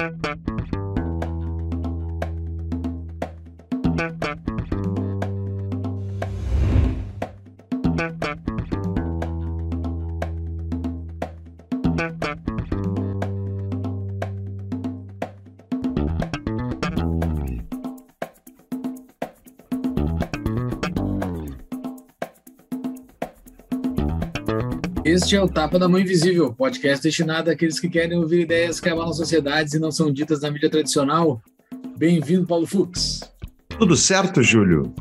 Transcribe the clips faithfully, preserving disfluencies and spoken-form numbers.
Este é o Tapa da Mão Invisível, podcast destinado àqueles que querem ouvir ideias que abalam sociedades e não são ditas na mídia tradicional. Bem-vindo, Paulo Fux. Tudo certo, Júlio?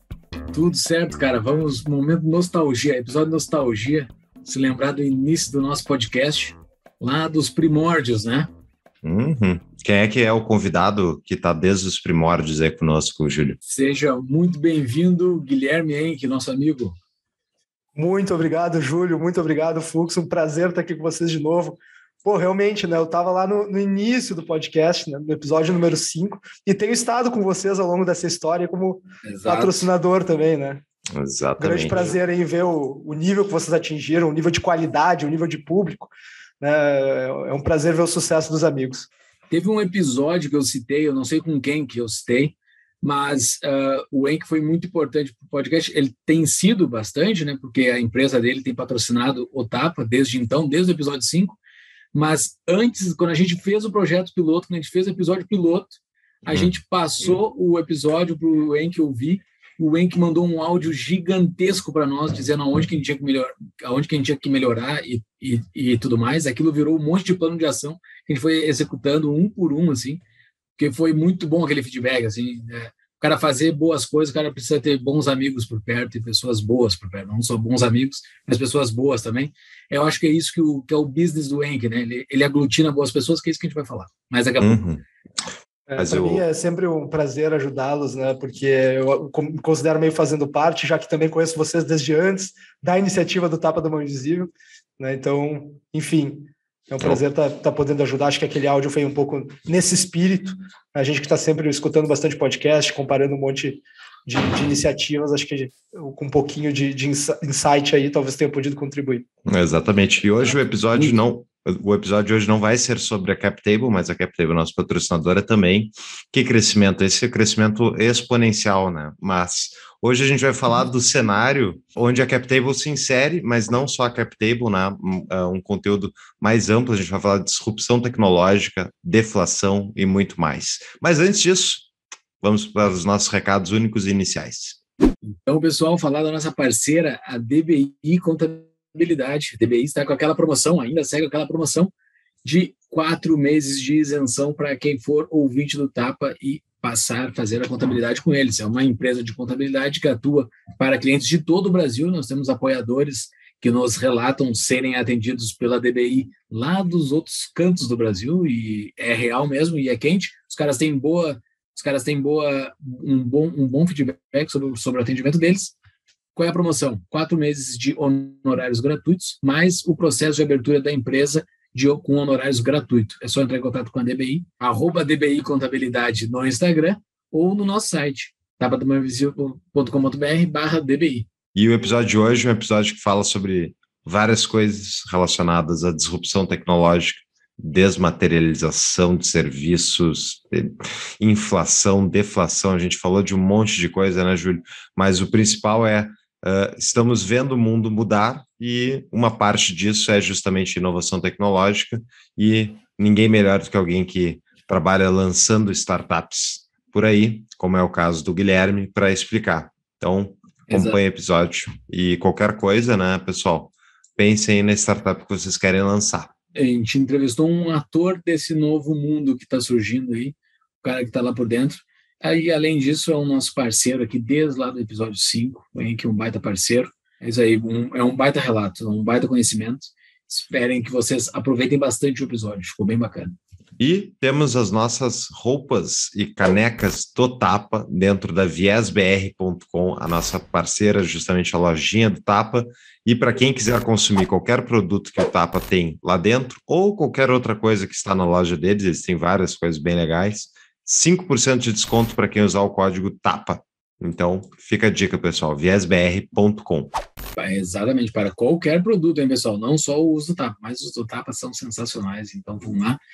Tudo certo, cara. Vamos, momento nostalgia, episódio nostalgia, se lembrar do início do nosso podcast, lá dos primórdios, né? Uhum. Quem é que é o convidado que está desde os primórdios aí conosco, Júlio? Seja muito bem-vindo, Guilherme Henke, nosso amigo. Muito obrigado, Júlio. Muito obrigado, Fux. Um prazer estar aqui com vocês de novo. Pô, realmente, né? Eu estava lá no, no início do podcast, né, no episódio número cinco, e tenho estado com vocês ao longo dessa história como Exato. patrocinador também, né? Exatamente. Grande prazer em ver o, o nível que vocês atingiram, o nível de qualidade, o nível de público. Né? É um prazer ver o sucesso dos amigos. Teve um episódio que eu citei, eu não sei com quem que eu citei, mas uh, o Henke foi muito importante para o podcast. Ele tem sido bastante, né? Porque a empresa dele tem patrocinado o Tapa desde então, desde o episódio cinco. Mas antes, quando a gente fez o projeto piloto, quando a gente fez o episódio piloto, a hum. gente passou hum. o episódio para o Henke ouvir. O Henke mandou um áudio gigantesco para nós, dizendo aonde que a gente tinha que melhorar, aonde que a gente tinha que melhorar e, e, e tudo mais. Aquilo virou um monte de plano de ação que a gente foi executando um por um, assim. Porque foi muito bom aquele feedback, assim, né? O cara fazer boas coisas, o cara precisa ter bons amigos por perto e pessoas boas por perto, não só bons amigos, mas pessoas boas também. Eu acho que é isso que, o, que é o business do Henke, né? Ele, ele aglutina boas pessoas, que é isso que a gente vai falar. Mas daqui a uhum. pouco. É, para eu... mim é sempre um prazer ajudá-los, né? Porque eu me considero meio fazendo parte, já que também conheço vocês desde antes da iniciativa do Tapa da Mão Invisível, né? Então, enfim... É um prazer estar tá, tá podendo ajudar. Acho que aquele áudio foi um pouco nesse espírito. A gente que está sempre escutando bastante podcast, comparando um monte de, de iniciativas, acho que com um pouquinho de, de insight aí, talvez tenha podido contribuir. Exatamente. E hoje o episódio não... O episódio de hoje não vai ser sobre a CapTable, mas a CapTable, nossa patrocinadora também. Que crescimento? Esse é crescimento exponencial, né? Mas hoje a gente vai falar do cenário onde a CapTable se insere, mas não só a CapTable, né? Um, um conteúdo mais amplo. A gente vai falar de disrupção tecnológica, deflação e muito mais. Mas antes disso, vamos para os nossos recados únicos e iniciais. Então, pessoal, falar da nossa parceira, a D B I Contabilidade. A D B I está com aquela promoção, ainda segue aquela promoção de quatro meses de isenção para quem for ouvinte do Tapa e passar a fazer a contabilidade com eles. É uma empresa de contabilidade que atua para clientes de todo o Brasil. Nós temos apoiadores que nos relatam serem atendidos pela D B I lá dos outros cantos do Brasil, e é real mesmo, e é quente. Os caras têm boa, os caras têm boa, um, bom, um bom feedback sobre, sobre o atendimento deles. Qual é a promoção? Quatro meses de honorários gratuitos, mais o processo de abertura da empresa de, com honorários gratuitos. É só entrar em contato com a D B I, arroba D B I Contabilidade no Instagram ou no nosso site, tapa da mão invisível ponto com ponto b r barra D B I. E o episódio de hoje é um episódio que fala sobre várias coisas relacionadas à disrupção tecnológica, desmaterialização de serviços, inflação, deflação. A gente falou de um monte de coisa, né, Júlio? Mas o principal é Uh, estamos vendo o mundo mudar e uma parte disso é justamente inovação tecnológica, e ninguém melhor do que alguém que trabalha lançando startups por aí, como é o caso do Guilherme, para explicar. Então, acompanhe o episódio e qualquer coisa, né, pessoal, pensem na startup que vocês querem lançar. A gente entrevistou um ator desse novo mundo que está surgindo aí, o cara que está lá por dentro. Aí, além disso, é o nosso parceiro aqui desde lá do episódio cinco, o Henke, um baita parceiro. É isso aí, um, é um baita relato, um baita conhecimento. Esperem que vocês aproveitem bastante o episódio, ficou bem bacana. E temos as nossas roupas e canecas do Tapa dentro da viés b r ponto com, a nossa parceira, justamente a lojinha do Tapa. E para quem quiser consumir qualquer produto que o Tapa tem lá dentro, ou qualquer outra coisa que está na loja deles, eles têm várias coisas bem legais, cinco por cento de desconto para quem usar o código TAPA. Então, fica a dica, pessoal, viés b r ponto com. Exatamente, para qualquer produto, hein, pessoal? Não só o uso do Tapa, mas os do Tapa são sensacionais, então vamos lá.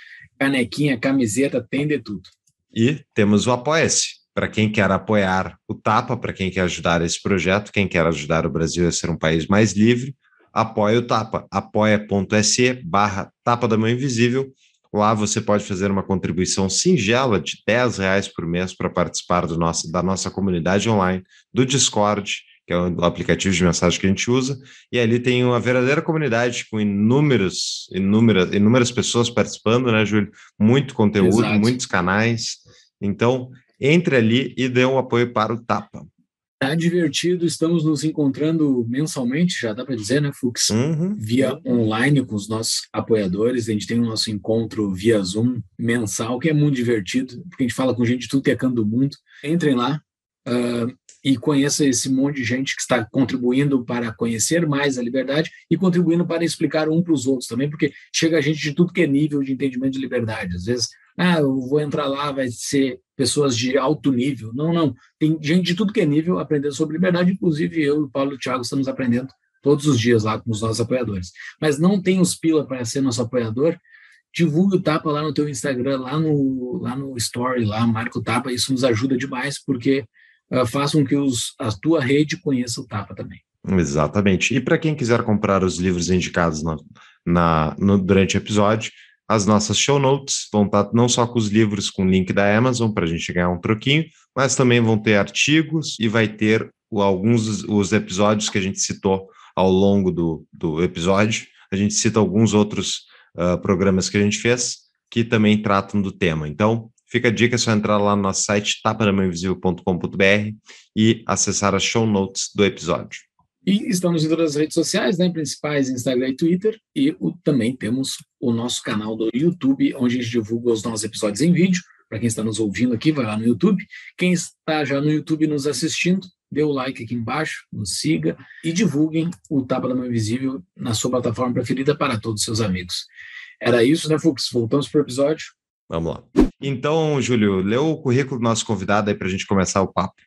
canequinha, camiseta, tem de tudo. E temos o Apoia-se, para quem quer apoiar o Tapa, para quem quer ajudar esse projeto, quem quer ajudar o Brasil a ser um país mais livre, apoia o Tapa, apoia.se barra Tapa da Mão Invisível. Lá você pode fazer uma contribuição singela de dez reais por mês para participar do nosso, da nossa comunidade online, do Discord, que é o aplicativo de mensagem que a gente usa, e ali tem uma verdadeira comunidade com inúmeros, inúmeras, inúmeras pessoas participando, né, Júlio? Muito conteúdo, Exato. Muitos canais. Então, entre ali e dê um apoio para o Tapa. Tá divertido, estamos nos encontrando mensalmente, já dá para dizer, né, Fux? Uhum. Via online com os nossos apoiadores, a gente tem o nosso encontro via Zoom mensal, que é muito divertido, porque a gente fala com gente de tudo que é canto do mundo. Entrem lá uh, e conheça esse monte de gente que está contribuindo para conhecer mais a liberdade e contribuindo para explicar um para os outros também, porque chega gente de tudo que é nível de entendimento de liberdade. Às vezes, ah, eu vou entrar lá, vai ser pessoas de alto nível. Não, não. Tem gente de tudo que é nível aprendendo sobre liberdade, inclusive eu, o Paulo e o Thiago estamos aprendendo todos os dias lá com os nossos apoiadores. Mas não tem os pila para ser nosso apoiador, divulgue o Tapa lá no teu Instagram, lá no, lá no Story, lá, marca o Tapa, isso nos ajuda demais, porque uh, faz com que os, a tua rede conheça o Tapa também. Exatamente. E para quem quiser comprar os livros indicados na, na, no, durante o episódio, as nossas show notes vão estar não só com os livros com link da Amazon para a gente ganhar um troquinho, mas também vão ter artigos e vai ter o, alguns dos os episódios que a gente citou ao longo do, do episódio. A gente cita alguns outros uh, programas que a gente fez que também tratam do tema. Então, fica a dica, é só entrar lá no nosso site tapa da mão invisível ponto com ponto b r e acessar as show notes do episódio. E estamos em todas as redes sociais, né, principais, Instagram e Twitter, e o, também temos o nosso canal do YouTube, onde a gente divulga os nossos episódios em vídeo. Para quem está nos ouvindo aqui, vai lá no YouTube. Quem está já no YouTube nos assistindo, dê o like aqui embaixo, nos siga e divulguem o Tapa da Mão Invisível na sua plataforma preferida para todos os seus amigos. Era isso, né, Fux? Voltamos para o episódio. Vamos lá. Então, Júlio, lê o currículo do nosso convidado aí para a gente começar o papo.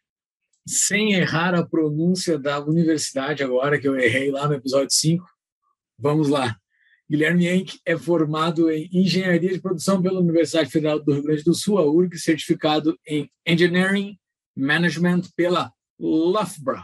Sem errar a pronúncia da universidade agora, que eu errei lá no episódio cinco. Vamos lá. Guilherme Henke é formado em Engenharia de Produção pela Universidade Federal do Rio Grande do Sul, a U R G, certificado em Engineering Management pela Loughborough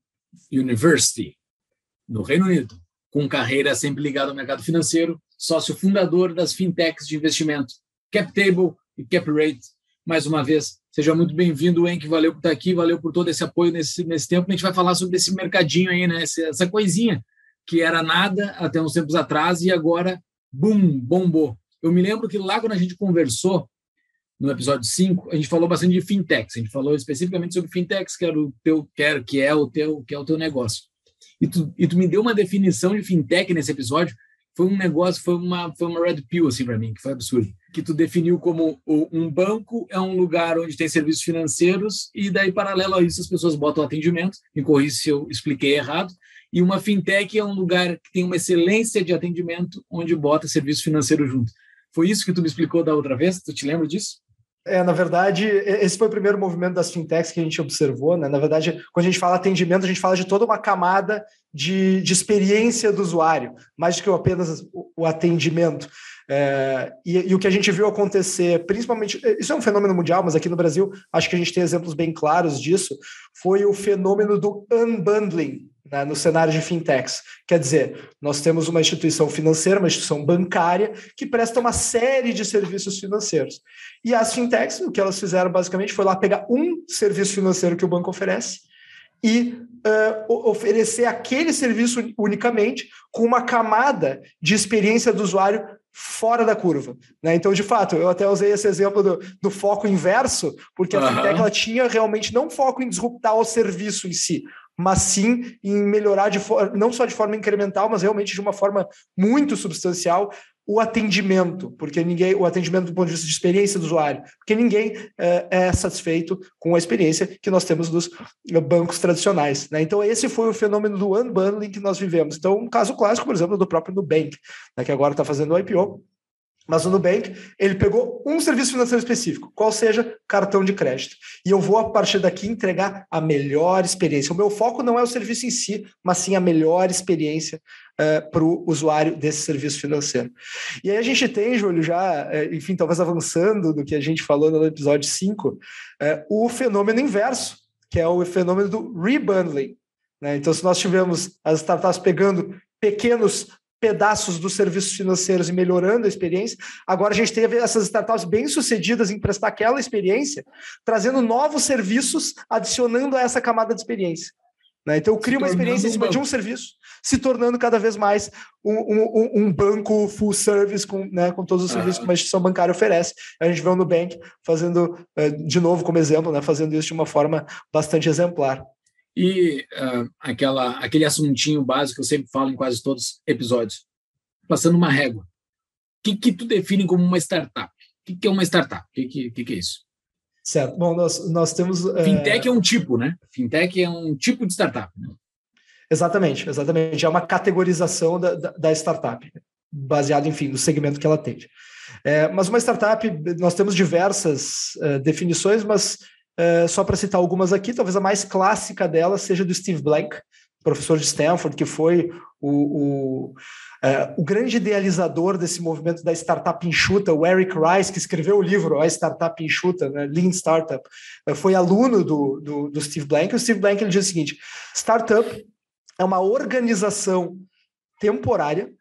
University, no Reino Unido, com carreira sempre ligada ao mercado financeiro, sócio fundador das fintechs de investimento CapTable e CapRate. Mais uma vez, seja muito bem-vindo, Henke, valeu por estar aqui, valeu por todo esse apoio nesse, nesse tempo. A gente vai falar sobre esse mercadinho aí, né? Essa, essa coisinha que era nada até uns tempos atrás e agora, bum, bombou. Eu me lembro que lá quando a gente conversou, no episódio cinco, a gente falou bastante de fintechs, a gente falou especificamente sobre fintechs, que, era o teu, que, era, que, é, o teu, que é o teu negócio. E tu, e tu me deu uma definição de fintech nesse episódio, foi um negócio, foi uma, foi uma red pill assim para mim, que foi absurdo. Que tu definiu como um banco é um lugar onde tem serviços financeiros e daí, paralelo a isso, as pessoas botam atendimento, me corrija se eu expliquei errado, e uma fintech é um lugar que tem uma excelência de atendimento onde bota serviço financeiro junto. Foi isso que tu me explicou da outra vez? Tu te lembra disso? É, na verdade, esse foi o primeiro movimento das fintechs que a gente observou, né? Na verdade, quando a gente fala atendimento, a gente fala de toda uma camada de, de experiência do usuário, mais do que apenas o, o atendimento. É, e, e o que a gente viu acontecer, principalmente, isso é um fenômeno mundial, mas aqui no Brasil, acho que a gente tem exemplos bem claros disso, foi o fenômeno do unbundling, né, no cenário de fintechs. Quer dizer, nós temos uma instituição financeira, uma instituição bancária, que presta uma série de serviços financeiros. E as fintechs, o que elas fizeram basicamente foi lá pegar um serviço financeiro que o banco oferece e uh, oferecer aquele serviço unicamente com uma camada de experiência do usuário fora da curva, né? Então, de fato, eu até usei esse exemplo do, do foco inverso, porque a uhum. fintech ela tinha realmente não foco em disruptar o serviço em si, mas sim em melhorar de for- não só de forma incremental, mas realmente de uma forma muito substancial o atendimento, porque ninguém, o atendimento do ponto de vista de experiência do usuário, porque ninguém é, é satisfeito com a experiência que nós temos dos bancos tradicionais, né? Então esse foi o fenômeno do unbundling que nós vivemos. Então um caso clássico, por exemplo, do próprio Nubank, né, que agora está fazendo o I P O, Mas o Nubank, ele pegou um serviço financeiro específico, qual seja cartão de crédito. E eu vou, a partir daqui, entregar a melhor experiência. O meu foco não é o serviço em si, mas sim a melhor experiência uh, para o usuário desse serviço financeiro. E aí a gente tem, Júlio, já, uh, enfim, talvez avançando do que a gente falou no episódio cinco, uh, o fenômeno inverso, que é o fenômeno do rebundling. Né? Então, se nós tivemos as startups pegando pequenos pedaços dos serviços financeiros e melhorando a experiência, agora a gente teve essas startups bem-sucedidas em prestar aquela experiência, trazendo novos serviços, adicionando a essa camada de experiência. Né? Então, eu crio uma experiência em cima de um serviço, se tornando cada vez mais um, um, um banco full service com, né, com todos os serviços ah. que uma instituição bancária oferece. A gente vê o Nubank fazendo, de novo como exemplo, né, fazendo isso de uma forma bastante exemplar. E uh, aquela, aquele assuntinho básico que eu sempre falo em quase todos os episódios, passando uma régua. O que, que tu define como uma startup? O que, que é uma startup? O que, que, que é isso? Certo. Bom, nós, nós temos... Fintech é... é um tipo, né? Fintech é um tipo de startup. Né? Exatamente, exatamente. É uma categorização da, da, da startup, baseado, enfim, no segmento que ela atende. É, mas uma startup, nós temos diversas uh, definições, mas... Uh, só para citar algumas aqui, talvez a mais clássica dela seja do Steve Blank, professor de Stanford, que foi o, o, uh, o grande idealizador desse movimento da startup enxuta. O Eric Rice, que escreveu o livro A Startup Enxuta, né, Lean Startup, uh, foi aluno do, do, do Steve Blank. O Steve Blank ele diz o seguinte: startup é uma organização temporária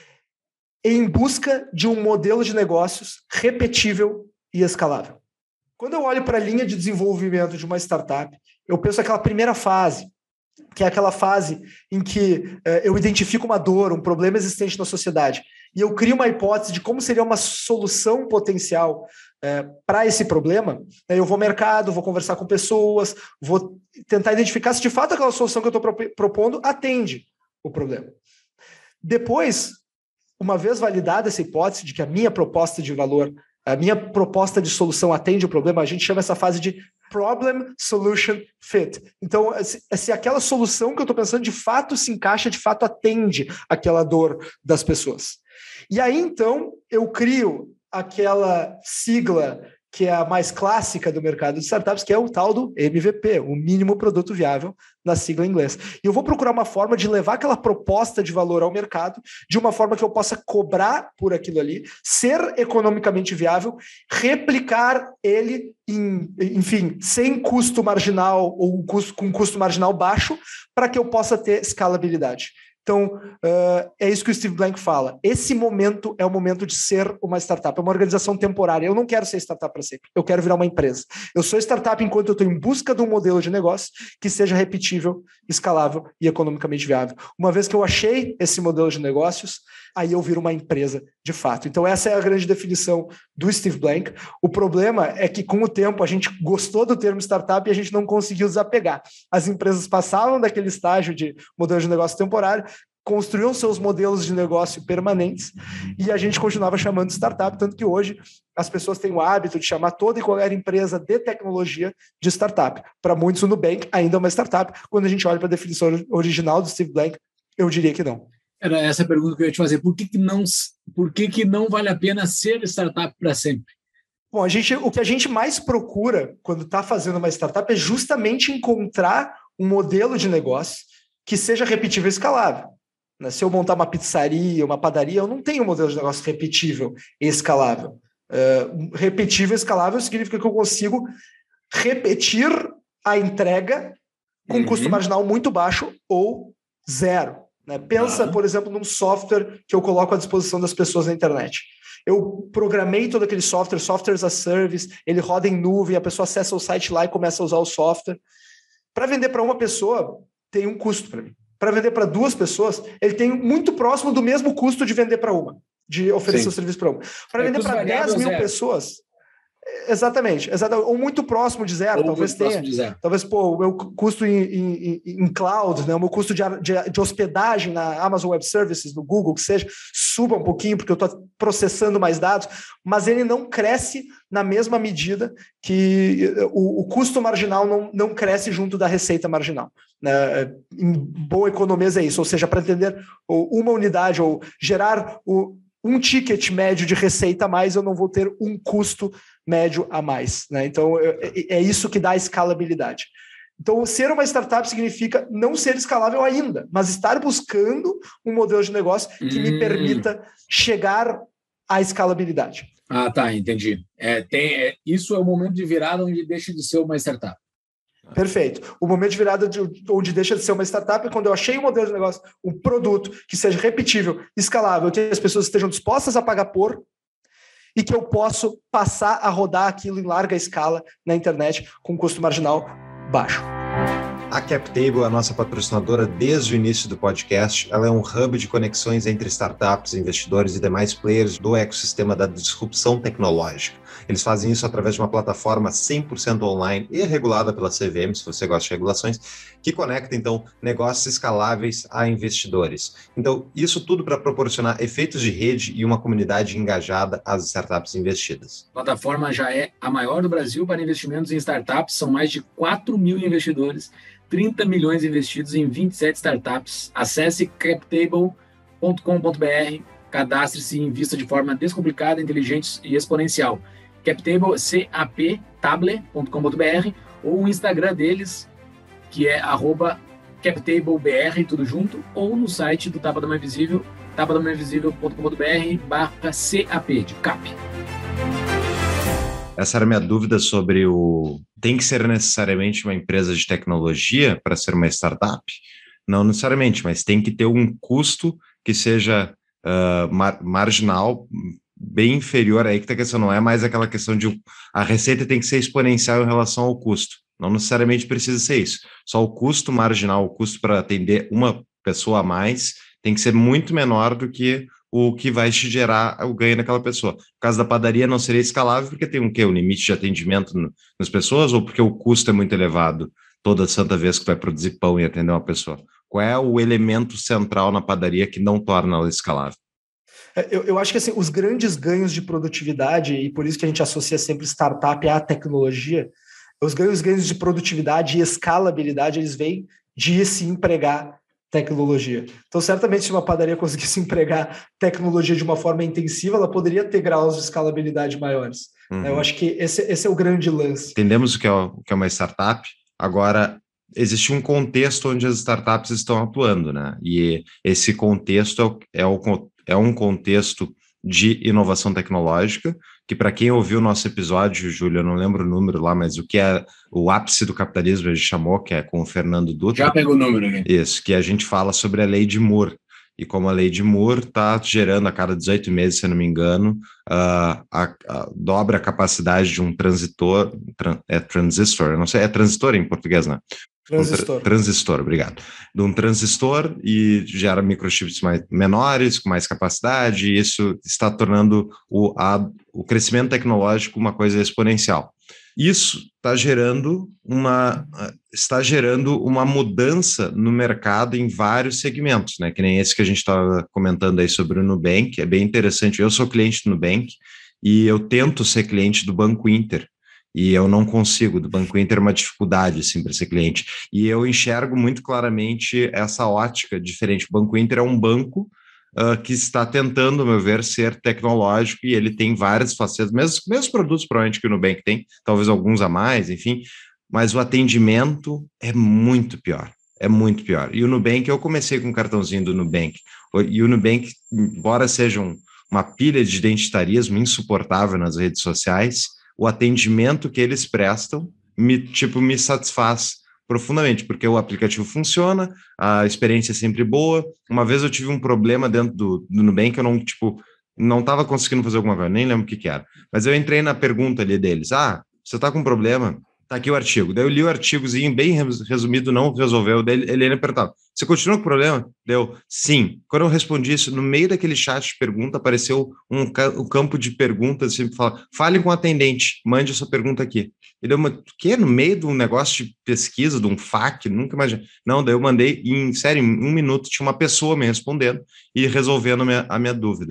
em busca de um modelo de negócios repetível e escalável. Quando eu olho para a linha de desenvolvimento de uma startup, eu penso naquela primeira fase, que é aquela fase em que eh, eu identifico uma dor, um problema existente na sociedade, e eu crio uma hipótese de como seria uma solução potencial eh, para esse problema. Eu vou ao mercado, vou conversar com pessoas, vou tentar identificar se de fato aquela solução que eu estou propondo atende o problema. Depois, uma vez validada essa hipótese de que a minha proposta de valor, a minha proposta de solução atende o problema, a gente chama essa fase de Problem Solution Fit. Então, se, se aquela solução que eu estou pensando de fato se encaixa, de fato atende aquela dor das pessoas. E aí, então, eu crio aquela sigla que é a mais clássica do mercado de startups, que é o tal do M V P, o mínimo produto viável, na sigla em inglês. E eu vou procurar uma forma de levar aquela proposta de valor ao mercado de uma forma que eu possa cobrar por aquilo ali, ser economicamente viável, replicar ele, em, enfim, sem custo marginal ou custo, com custo marginal baixo, para que eu possa ter escalabilidade. Então, uh, é isso que o Steve Blank fala. Esse momento é o momento de ser uma startup, é uma organização temporária. Eu não quero ser startup para sempre, eu quero virar uma empresa. Eu sou startup enquanto eu estou em busca de um modelo de negócio que seja repetível, escalável e economicamente viável. Uma vez que eu achei esse modelo de negócios, aí eu viro uma empresa de fato. Então, essa é a grande definição do Steve Blank. O problema é que, com o tempo, a gente gostou do termo startup e a gente não conseguiu desapegar. As empresas passavam daquele estágio de modelo de negócio temporário, construíam seus modelos de negócio permanentes e a gente continuava chamando de startup, tanto que hoje as pessoas têm o hábito de chamar toda e qualquer empresa de tecnologia de startup. Para muitos, o Nubank ainda é uma startup. Quando a gente olha para a definição original do Steve Blank, eu diria que não. Era essa a pergunta que eu ia te fazer. Por que, que, não, por que, que não vale a pena ser startup para sempre? Bom, a gente, o que a gente mais procura quando está fazendo uma startup é justamente encontrar um modelo de negócio que seja repetível e escalável. Se eu montar uma pizzaria, uma padaria, eu não tenho um modelo de negócio repetível e escalável. Uh, repetível e escalável significa que eu consigo repetir a entrega com uhum. custo marginal muito baixo ou zero. Né? Pensa, uhum. por exemplo, num software que eu coloco à disposição das pessoas na internet. Eu programei todo aquele software, software as a service, ele roda em nuvem, a pessoa acessa o site lá e começa a usar o software. Para vender para uma pessoa, tem um custo para mim. Para vender para duas pessoas, ele tem muito próximo do mesmo custo de vender para uma, de oferecer o serviço para uma. Para é vender para dez mil zero. pessoas, exatamente, exatamente, ou muito próximo de zero, ou talvez tenha. Zero. Talvez, pô, o meu custo em, em, em cloud, né, o meu custo de, de, de hospedagem na Amazon Web Services, no Google, que seja, suba um pouquinho, porque eu estou processando mais dados, mas ele não cresce na mesma medida que o, o custo marginal não, não cresce junto da receita marginal. Em boa economia é isso, ou seja, para entender uma unidade ou gerar o, um ticket médio de receita a mais, eu não vou ter um custo médio a mais, né? Então, é, é isso que dá a escalabilidade. Então, ser uma startup significa não ser escalável ainda, mas estar buscando um modelo de negócio que hum. me permita chegar à escalabilidade. Ah, tá, entendi. É, tem, é, isso é o momento de virada onde deixa de ser uma startup. Perfeito. O momento de virada de, onde deixa de ser uma startup é quando eu achei um modelo de negócio, um produto que seja repetível, escalável, que as pessoas estejam dispostas a pagar por e que eu posso passar a rodar aquilo em larga escala na internet com custo marginal baixo. A CapTable é a nossa patrocinadora desde o início do podcast. Ela é um hub de conexões entre startups, investidores e demais players do ecossistema da disrupção tecnológica. Eles fazem isso através de uma plataforma cem por cento online e regulada pela C V M, se você gosta de regulações, que conecta, então, negócios escaláveis a investidores. Então, isso tudo para proporcionar efeitos de rede e uma comunidade engajada às startups investidas. A plataforma já é a maior do Brasil para investimentos em startups. São mais de quatro mil investidores, trinta milhões investidos em vinte e sete startups. Acesse captable ponto com ponto b r, cadastre-se e invista de forma descomplicada, inteligente e exponencial. CapTable, C A P table ponto com ponto b r, ou o Instagram deles, que é arroba CapTableBR, tudo junto, ou no site do Tapa da Mão Invisível, tapa da mão invisível ponto com ponto b r barra C A P, de cap. Essa era a minha dúvida sobre o... Tem que ser necessariamente uma empresa de tecnologia para ser uma startup? Não necessariamente, mas tem que ter um custo que seja uh, mar- marginal, bem inferior. Aí que tá a questão, não é mais aquela questão de a receita tem que ser exponencial em relação ao custo. Não necessariamente precisa ser isso. Só o custo marginal, o custo para atender uma pessoa a mais, tem que ser muito menor do que o que vai te gerar o ganho daquela pessoa. No caso da padaria, não seria escalável porque tem um quê? Um limite de atendimento no, nas pessoas, ou porque o custo é muito elevado toda santa vez que vai produzir pão e atender uma pessoa? Qual é o elemento central na padaria que não torna ela escalável? Eu, eu acho que assim, os grandes ganhos de produtividade, e por isso que a gente associa sempre startup à tecnologia, os ganhos, ganhos de produtividade e escalabilidade, eles vêm de se empregar tecnologia. Então, certamente, se uma padaria conseguisse empregar tecnologia de uma forma intensiva, ela poderia ter graus de escalabilidade maiores. Uhum. Eu acho que esse, esse é o grande lance. Entendemos o que é, o que é uma startup. Agora, existe um contexto onde as startups estão atuando, né? E esse contexto é, o, é um contexto de inovação tecnológica, que para quem ouviu o nosso episódio, Júlio, eu não lembro o número lá, mas o que é o ápice do capitalismo, a gente chamou, que é com o Fernando Dutra. Já pegou o número, né? Isso, que a gente fala sobre a lei de Moore, e como a lei de Moore está gerando a cada dezoito meses, se eu não me engano, uh, a, a, dobra a capacidade de um transitor, tran, é transistor, não sei, é transistor em português, né? Transistor. Um tra- transistor, obrigado. De um transistor e gera microchips mais, menores, com mais capacidade, e isso está tornando o, a, o crescimento tecnológico uma coisa exponencial. Isso está gerando uma, está gerando uma mudança no mercado em vários segmentos, né? Que nem esse que a gente estava comentando aí sobre o Nubank, é bem interessante. Eu sou cliente do Nubank e eu tento ser cliente do Banco Inter, e eu não consigo. Do Banco Inter é uma dificuldade, assim, para ser cliente. E eu enxergo muito claramente essa ótica diferente. O Banco Inter é um banco uh, que está tentando, ao meu ver, ser tecnológico, e ele tem várias facetas, mesmo, mesmos produtos, provavelmente, que o Nubank tem, talvez alguns a mais, enfim, mas o atendimento é muito pior. É muito pior. E o Nubank, eu comecei com o cartãozinho do Nubank, e o Nubank, embora seja um, uma pilha de identitarismo insuportável nas redes sociais, o atendimento que eles prestam me, tipo, me satisfaz profundamente, porque o aplicativo funciona, a experiência é sempre boa. Uma vez eu tive um problema dentro do, do Nubank, eu não, tipo, não estava conseguindo fazer alguma coisa, nem lembro o que que era, mas eu entrei na pergunta ali deles, ah, você está com um problema? Tá aqui o artigo. Daí eu li o artigozinho bem resumido, não resolveu. Daí ele, ele perguntava, você continua com o problema? Deu, sim. Quando eu respondi isso, no meio daquele chat de pergunta, apareceu um, um campo de perguntas, sempre fala, fale com o atendente, mande essa pergunta aqui. E deu uma, o quê? No meio de um negócio de pesquisa, de um F A Q, nunca imaginei. Não, daí eu mandei, em sério, em um minuto, tinha uma pessoa me respondendo e resolvendo a minha, a minha dúvida.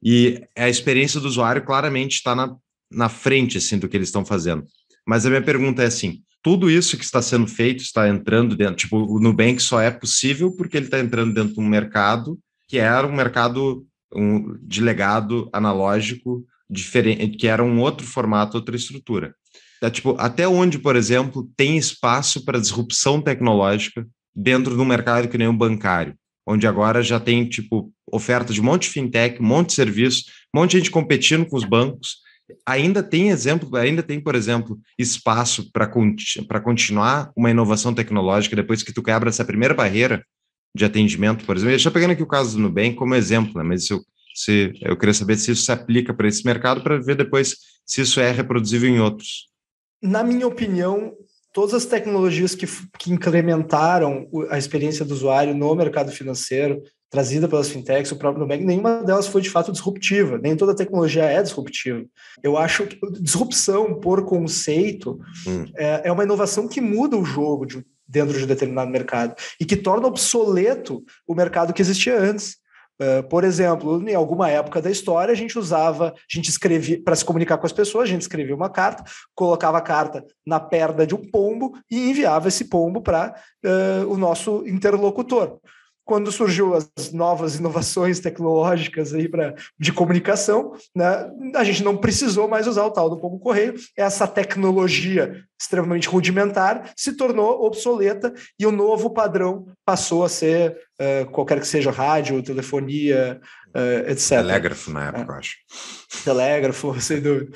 E a experiência do usuário claramente está na, na frente, assim, do que eles estão fazendo. Mas a minha pergunta é assim, tudo isso que está sendo feito, está entrando dentro, tipo, o Nubank só é possível porque ele está entrando dentro de um mercado que era um mercado um, de legado analógico diferente, que era um outro formato, outra estrutura. É, tipo, até onde, por exemplo, tem espaço para disrupção tecnológica dentro de um mercado que nem o bancário, onde agora já tem tipo oferta de um monte de fintech, um monte de serviço, um monte de gente competindo com os bancos. Ainda tem exemplo, ainda tem, por exemplo, espaço para conti- para continuar uma inovação tecnológica depois que tu quebra essa primeira barreira de atendimento, por exemplo. Eu estou pegando aqui o caso do Nubank como exemplo, né? Mas eu, se, eu queria saber se isso se aplica para esse mercado para ver depois se isso é reproduzível em outros. Na minha opinião, todas as tecnologias que, que incrementaram a experiência do usuário no mercado financeiro, trazida pelas fintechs, o próprio Nubank, nenhuma delas foi de fato disruptiva, nem toda tecnologia é disruptiva. Eu acho que disrupção, por conceito, hum. é, é uma inovação que muda o jogo de, dentro de um determinado mercado e que torna obsoleto o mercado que existia antes. Uh, por exemplo, em alguma época da história, a gente usava, a gente escrevia, para se comunicar com as pessoas, a gente escrevia uma carta, colocava a carta na perna de um pombo e enviava esse pombo para uh, o nosso interlocutor. Quando surgiu as novas inovações tecnológicas aí pra, de comunicação, né, a gente não precisou mais usar o tal do pombo correio. Essa tecnologia extremamente rudimentar se tornou obsoleta e o novo padrão passou a ser uh, qualquer que seja rádio, telefonia, uh, etcétera. Telégrafo na época, eu acho. Telégrafo, sem dúvida.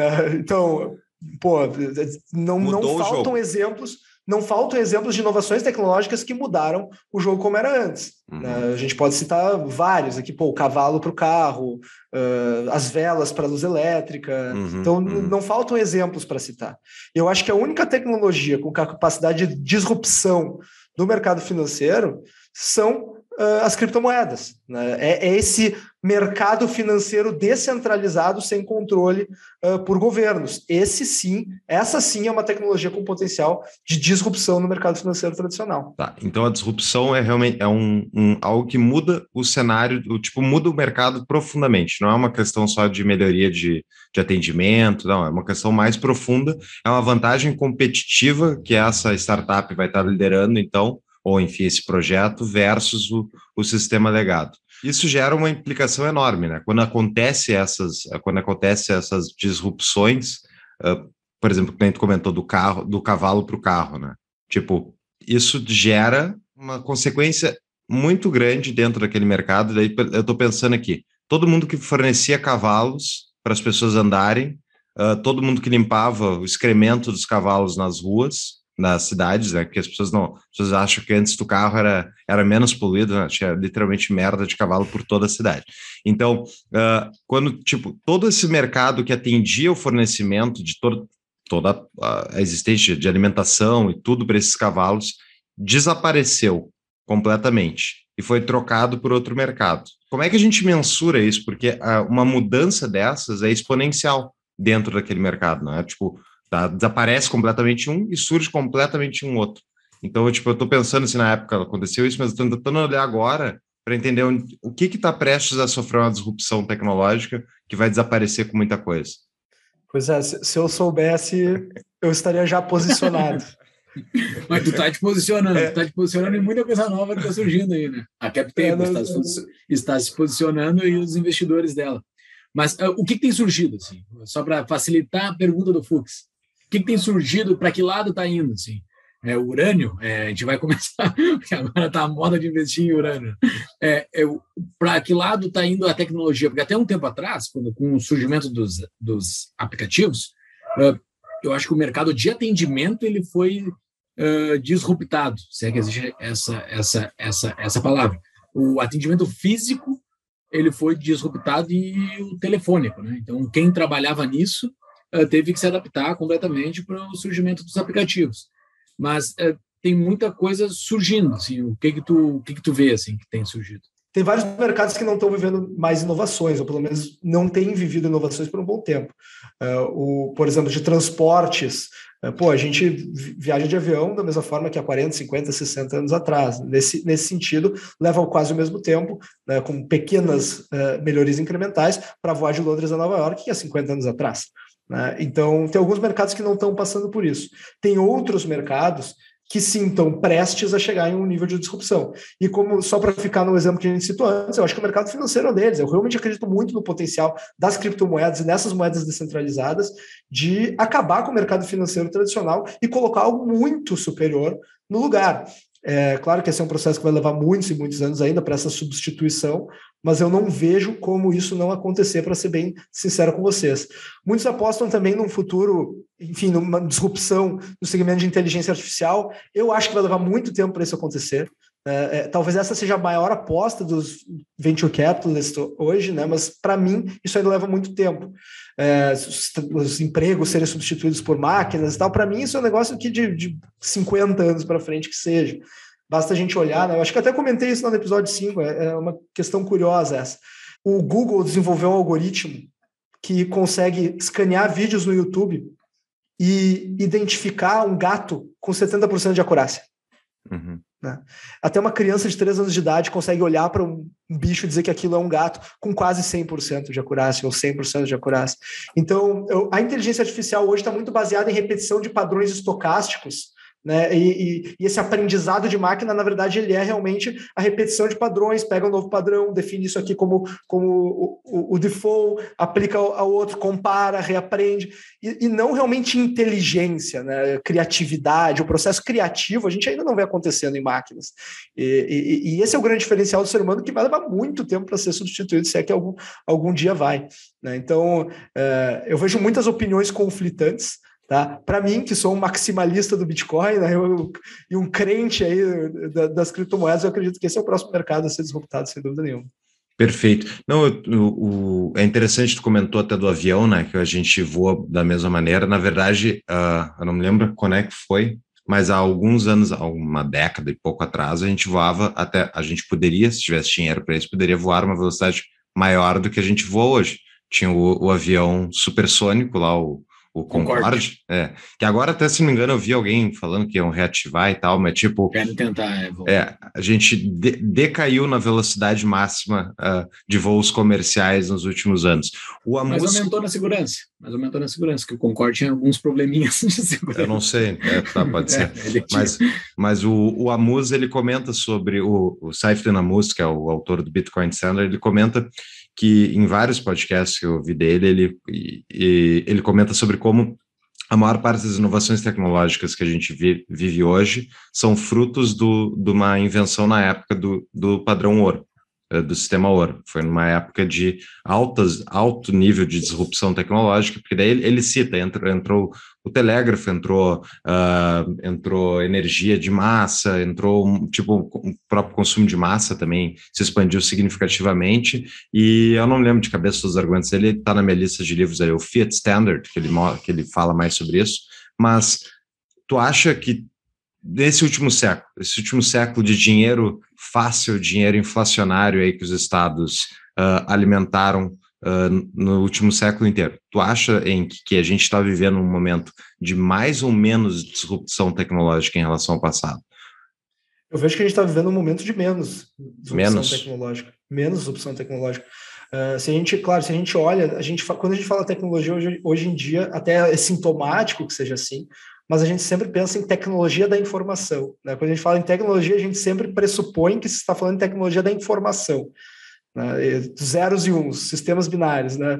Então, pô, não, não faltam exemplos... Não faltam exemplos de inovações tecnológicas que mudaram o jogo como era antes. Uhum. Uh, a gente pode citar vários aqui, pô, o cavalo para o carro, uh, as velas para a luz elétrica. Uhum, então, uhum. não faltam exemplos para citar. Eu acho que a única tecnologia com capacidade de disrupção do mercado financeiro são uh, as criptomoedas. Né? É, é esse mercado financeiro descentralizado sem controle uh, por governos. Esse sim, essa sim é uma tecnologia com potencial de disrupção no mercado financeiro tradicional. Tá, então a disrupção é realmente é um, um, algo que muda o cenário, o, tipo, muda o mercado profundamente. Não é uma questão só de melhoria de, de atendimento, não, é uma questão mais profunda, é uma vantagem competitiva que essa startup vai estar liderando, então, ou enfim, esse projeto versus o, o sistema legado. Isso gera uma implicação enorme, né? Quando acontece essas, quando acontece essas disrupções, uh, por exemplo, que a gente comentou do carro, do cavalo para o carro, né? Tipo, isso gera uma consequência muito grande dentro daquele mercado. Daí eu estou pensando aqui, todo mundo que fornecia cavalos para as pessoas andarem, uh, todo mundo que limpava o excremento dos cavalos nas ruas, nas cidades, né? Porque as pessoas não, as pessoas acham que antes do carro era, era menos poluído, né? Tinha literalmente merda de cavalo por toda a cidade. Então, uh, quando, tipo, todo esse mercado que atendia o fornecimento de todo, toda a existência de alimentação e tudo para esses cavalos desapareceu completamente e foi trocado por outro mercado. Como é que a gente mensura isso? Porque uh, uma mudança dessas é exponencial dentro daquele mercado, né? Tipo, tá? Desaparece completamente um e surge completamente um outro. Então, eu, tipo, eu tô pensando assim, na época aconteceu isso, mas eu tô tentando olhar agora para entender onde, o que está prestes a sofrer uma disrupção tecnológica que vai desaparecer com muita coisa. Pois é, se eu soubesse, eu estaria já posicionado. Mas tu tá te posicionando, é. tu tá te posicionando em muita coisa nova que está surgindo aí, né? A CapTable é, está, está se posicionando e os investidores dela. Mas uh, o que, que tem surgido, assim? Só para facilitar a pergunta do Fux. O que, que tem surgido, para que lado está indo, assim? É, o urânio, é, a gente vai começar, porque agora está a moda de investir em urânio. É, é, para que lado está indo a tecnologia? Porque até um tempo atrás, quando, com o surgimento dos, dos aplicativos, uh, eu acho que o mercado de atendimento ele foi uh, disruptado, se é que existe essa, essa, essa, essa palavra. O atendimento físico ele foi disruptado e o telefônico, né? Então, quem trabalhava nisso uh, teve que se adaptar completamente para o surgimento dos aplicativos. Mas uh, tem muita coisa surgindo, assim, o que que tu, o que que tu vê, assim, que tem surgido? Tem vários mercados que não estão vivendo mais inovações, ou pelo menos não têm vivido inovações por um bom tempo. Uh, o, por exemplo, de transportes, uh, pô, a gente viaja de avião da mesma forma que há quarenta, cinquenta, sessenta anos atrás. Nesse, nesse sentido, leva quase o mesmo tempo, né, com pequenas uh, melhorias incrementais, para voar de Londres a Nova York, que há cinquenta anos atrás. Né? Então, tem alguns mercados que não estão passando por isso. Tem outros mercados que sim estão prestes a chegar em um nível de disrupção. E como, só para ficar no exemplo que a gente citou antes, eu acho que o mercado financeiro é um deles. Eu realmente acredito muito no potencial das criptomoedas e nessas moedas descentralizadas de acabar com o mercado financeiro tradicional e colocar algo muito superior no lugar. É claro que esse é um processo que vai levar muitos e muitos anos ainda para essa substituição, mas eu não vejo como isso não acontecer, para ser bem sincero com vocês. Muitos apostam também num futuro, enfim, numa disrupção no segmento de inteligência artificial. Eu acho que vai levar muito tempo para isso acontecer. É, é, talvez essa seja a maior aposta dos venture capitalists hoje, né? Mas para mim isso ainda leva muito tempo. É, os, os empregos serem substituídos por máquinas e tal, para mim isso é um negócio que de, de cinquenta anos para frente que seja. Basta a gente olhar, né? Eu acho que até comentei isso no episódio cinco, é, é uma questão curiosa essa. O Google desenvolveu um algoritmo que consegue escanear vídeos no YouTube e identificar um gato com setenta por cento de acurácia. Uhum. Né? Até uma criança de três anos de idade consegue olhar para um bicho e dizer que aquilo é um gato com quase cem por cento de acurácia ou cem por cento de acurácia. Então, eu, a inteligência artificial hoje está muito baseada em repetição de padrões estocásticos, né? E, e, e esse aprendizado de máquina, na verdade, ele é realmente a repetição de padrões, pega um novo padrão, define isso aqui como, como o, o, o default, aplica ao, ao outro, compara, reaprende, e, e não realmente inteligência, né? Criatividade, o processo criativo, a gente ainda não vê acontecendo em máquinas. E, e, e esse é o grande diferencial do ser humano, que vai levar muito tempo para ser substituído, se é que algum, algum dia vai. Né? Então, é, eu vejo muitas opiniões conflitantes. Tá? Para mim, que sou um maximalista do Bitcoin, né, eu, e um crente aí da, das criptomoedas, eu acredito que esse é o próximo mercado a ser disruptado, sem dúvida nenhuma. Perfeito. Não, eu, o, é interessante, tu comentou até do avião, né, que a gente voa da mesma maneira. Na verdade, uh, eu não me lembro quando é que foi, mas há alguns anos, há uma década e pouco atrás, a gente voava até, a gente poderia, se tivesse dinheiro para isso, poderia voar uma velocidade maior do que a gente voa hoje. Tinha o, o avião supersônico lá, o O Concorde, Concorde, é. Que agora, até se não me engano, eu vi alguém falando que iam reativar e tal, mas tipo... Querem tentar, é, é, a gente de, decaiu na velocidade máxima uh, de voos comerciais nos últimos anos. O Amus... Mas aumentou na segurança, mas aumentou na segurança, que o Concorde tinha alguns probleminhas de segurança. Eu não sei, é, tá, pode ser. É, mas mas o, o Amus, ele comenta sobre, o, o Saifedean Ammous, que é o autor do Bitcoin Standard, ele comenta que em vários podcasts que eu ouvi dele, ele, e, ele comenta sobre como a maior parte das inovações tecnológicas que a gente vive, vive hoje são frutos do, de uma invenção na época do, do padrão ouro, do sistema ouro. Foi numa época de altas, alto nível de disrupção tecnológica, porque daí ele, ele cita, entrou, entrou o telégrafo, entrou, uh, entrou energia de massa, entrou, tipo, o próprio consumo de massa também se expandiu significativamente, e eu não lembro de cabeça dos argumentos dele, está na minha lista de livros ali, o Fiat Standard, que ele, que ele fala mais sobre isso, mas tu acha que nesse último século, esse último século de dinheiro fácil, dinheiro inflacionário aí que os estados uh, alimentaram uh, no último século inteiro, tu acha em que, que a gente está vivendo um momento de mais ou menos disrupção tecnológica em relação ao passado? Eu vejo que a gente está vivendo um momento de menos disrupção menos. tecnológica, menos disrupção tecnológica. Uh, se a gente, claro, se a gente olha, a gente, quando a gente fala tecnologia hoje, hoje em dia, até é sintomático que seja assim, mas a gente sempre pensa em tecnologia da informação. Né? Quando a gente fala em tecnologia, a gente sempre pressupõe que se está falando em tecnologia da informação. Né? Zeros e uns, sistemas binários, né?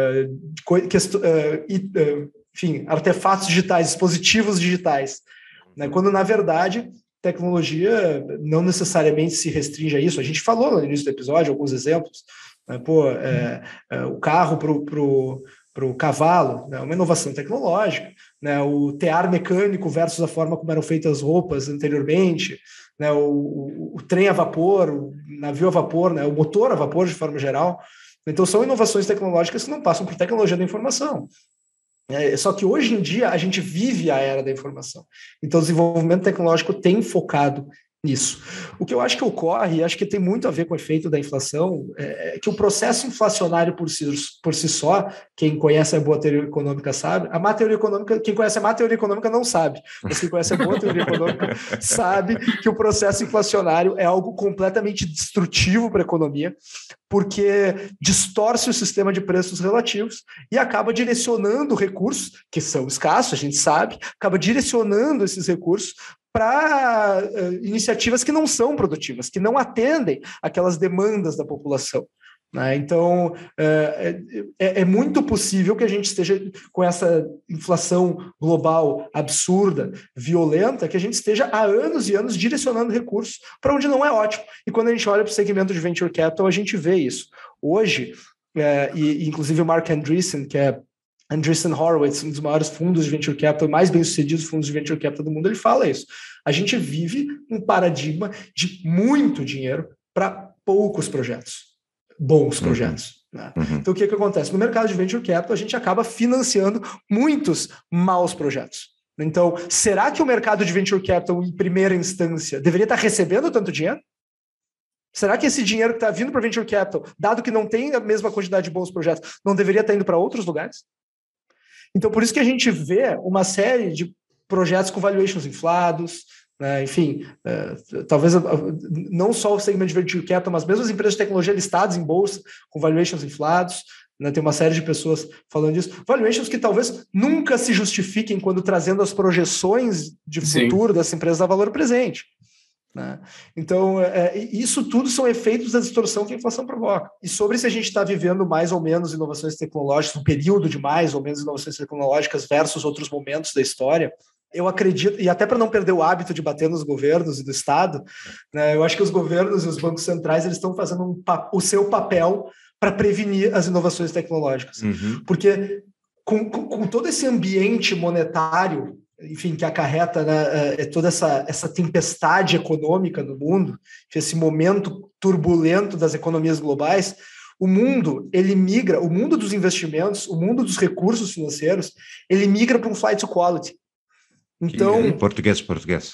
uh, questo, uh, uh, enfim, artefatos digitais, dispositivos digitais. Né? Quando, na verdade, tecnologia não necessariamente se restringe a isso. A gente falou no início do episódio alguns exemplos. Né? Pô, é, é, o carro para o pro, pro cavalo, né? Uma inovação tecnológica. Né, o tear mecânico versus a forma como eram feitas as roupas anteriormente, né, o, o, o trem a vapor, o navio a vapor, né, o motor a vapor de forma geral. Então são inovações tecnológicas que não passam por tecnologia da informação. É, só que hoje em dia a gente vive a era da informação. Então o desenvolvimento tecnológico tem focado nisso. O que eu acho que ocorre, e acho que tem muito a ver com o efeito da inflação, é que o processo inflacionário por si, por si só, quem conhece a boa teoria econômica sabe, a má teoria econômica, quem conhece a má teoria econômica não sabe, mas quem conhece a boa teoria econômica sabe que o processo inflacionário é algo completamente destrutivo para a economia, porque distorce o sistema de preços relativos e acaba direcionando recursos, que são escassos, a gente sabe, acaba direcionando esses recursos para uh, iniciativas que não são produtivas, que não atendem aquelas demandas da população. Né? Então, é, é, é muito possível que a gente esteja com essa inflação global absurda, violenta, que a gente esteja há anos e anos direcionando recursos para onde não é ótimo. E quando a gente olha para o segmento de Venture Capital, a gente vê isso. Hoje, é, e inclusive o Mark Andreessen, que é Andreessen Horowitz, um dos maiores fundos de Venture Capital, mais bem-sucedidos fundos de Venture Capital do mundo, ele fala isso. A gente vive um paradigma de muito dinheiro para poucos projetos. Bons projetos. Uhum. Né? Uhum. Então, o que, que acontece? No mercado de Venture Capital, a gente acaba financiando muitos maus projetos. Então, será que o mercado de Venture Capital, em primeira instância, deveria estar recebendo tanto dinheiro? Será que esse dinheiro que está vindo para Venture Capital, dado que não tem a mesma quantidade de bons projetos, não deveria estar indo para outros lugares? Então, por isso que a gente vê uma série de projetos com valuations inflados, né? Enfim, uh, talvez uh, não só o segmento de Venture Capital, mas mesmo as empresas de tecnologia listadas em bolsa, com valuations inflados, né? Tem uma série de pessoas falando disso. Valuations que talvez nunca se justifiquem quando trazendo as projeções de futuro Sim. dessa empresa a valor presente. Né? Então, é, isso tudo são efeitos da distorção que a inflação provoca. E sobre se a gente está vivendo mais ou menos inovações tecnológicas, um período de mais ou menos inovações tecnológicas versus outros momentos da história, eu acredito, e até para não perder o hábito de bater nos governos e do Estado, né, eu acho que os governos e os bancos centrais eles estão fazendo um, o seu papel para prevenir as inovações tecnológicas. Uhum. Porque com, com, com todo esse ambiente monetário, enfim, que acarreta, né, toda essa, essa tempestade econômica no mundo, esse momento turbulento das economias globais, o mundo, ele migra, o mundo dos investimentos, o mundo dos recursos financeiros, ele migra para um flight to quality. Então, em português, português.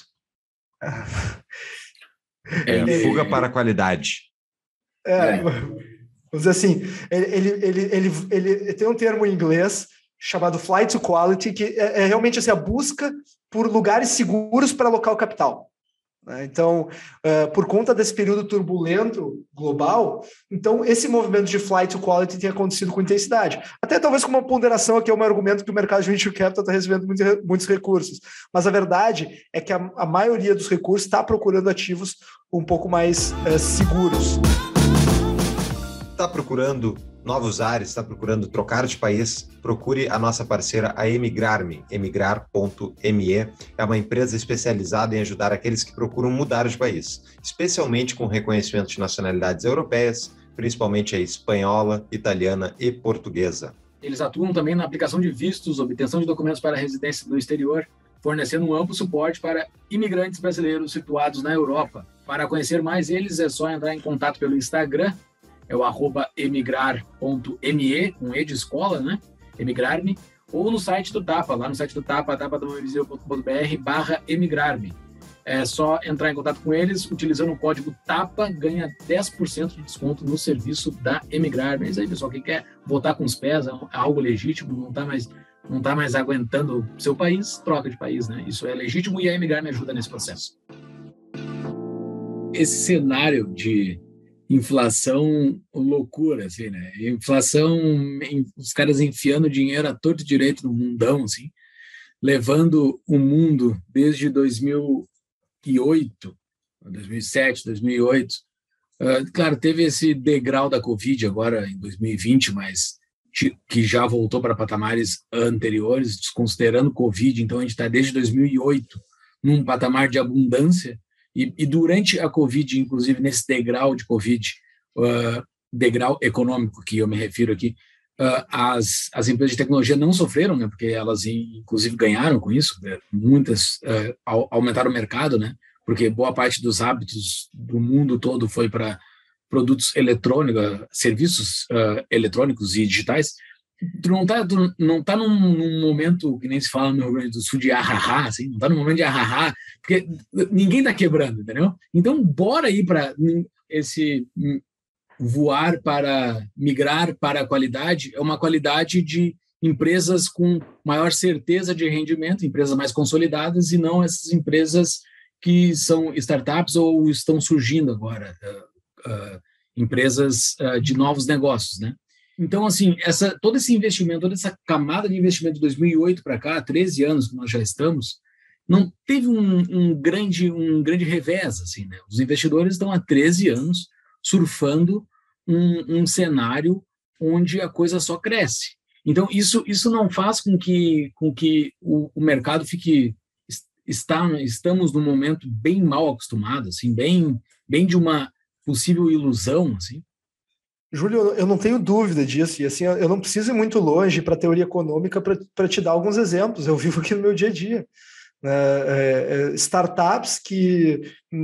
É, é, fuga para a qualidade. É, é. Vamos dizer assim, ele, ele, ele, ele, ele tem um termo em inglês chamado flight to quality, que é, é realmente assim, a busca por lugares seguros para alocar o capital. Então, uh, por conta desse período turbulento global, então esse movimento de flight to quality tem acontecido com intensidade. Até talvez com uma ponderação aqui, é um argumento que o mercado de venture capital está recebendo muito, muitos recursos. Mas a verdade é que a, a maioria dos recursos está procurando ativos um pouco mais uh, seguros. Está procurando novos ares, está procurando trocar de país, procure a nossa parceira, a Emigrar-me, emigrar ponto me. É uma empresa especializada em ajudar aqueles que procuram mudar de país, especialmente com reconhecimento de nacionalidades europeias, principalmente a espanhola, italiana e portuguesa. Eles atuam também na aplicação de vistos, obtenção de documentos para residência no exterior, fornecendo um amplo suporte para imigrantes brasileiros situados na Europa. Para conhecer mais eles, é só entrar em contato pelo Instagram, é o arroba emigrar ponto me, com E de escola, né? Emigrar-me, ou no site do Tapa, lá no site do Tapa, tapa do viseu ponto com ponto b r barra emigrar-me. É só entrar em contato com eles, utilizando o código TAPA, ganha dez por cento de desconto no serviço da Emigrar-me. É isso aí, pessoal, quem quer voltar com os pés, é algo legítimo, não está mais, não tá mais aguentando seu país, troca de país, né? Isso é legítimo e a Emigrar-me ajuda nesse processo. Esse cenário de inflação, loucura, assim, né? Inflação, os caras enfiando dinheiro a torto e direito no mundão, assim, levando o mundo desde dois mil e oito, dois mil e sete, dois mil e oito. Uh, claro, teve esse degrau da Covid agora em dois mil e vinte, mas que já voltou para patamares anteriores, desconsiderando Covid, então a gente está desde dois mil e oito num patamar de abundância. E, e durante a Covid, inclusive nesse degrau de Covid, uh, degrau econômico que eu me refiro aqui, uh, as, as empresas de tecnologia não sofreram, né, porque elas inclusive ganharam com isso, né, muitas uh, aumentaram o mercado, né, porque boa parte dos hábitos do mundo todo foi para produtos eletrônicos, serviços uh, eletrônicos e digitais. Tu não tá, tu não tá num, num momento, que nem se fala no Rio Grande do Sul, de ahahá, assim, não tá num momento de ahahá, porque ninguém tá quebrando, entendeu? Então, bora ir para esse voar para migrar para a qualidade, é uma qualidade de empresas com maior certeza de rendimento, empresas mais consolidadas, e não essas empresas que são startups ou estão surgindo agora, uh, uh, empresas uh, de novos negócios, né? Então, assim, essa, todo esse investimento, toda essa camada de investimento de dois mil e oito para cá, treze anos que nós já estamos, não teve um, um, grande, um grande revés. Assim, né? Os investidores estão há treze anos surfando um, um cenário onde a coisa só cresce. Então, isso, isso não faz com que, com que o, o mercado fique... Está, estamos num momento bem mal acostumado, assim, bem, bem de uma possível ilusão. Assim. Júlio, eu não tenho dúvida disso, e assim, eu não preciso ir muito longe para a teoria econômica para te dar alguns exemplos, eu vivo aqui no meu dia a dia. É, é, startups que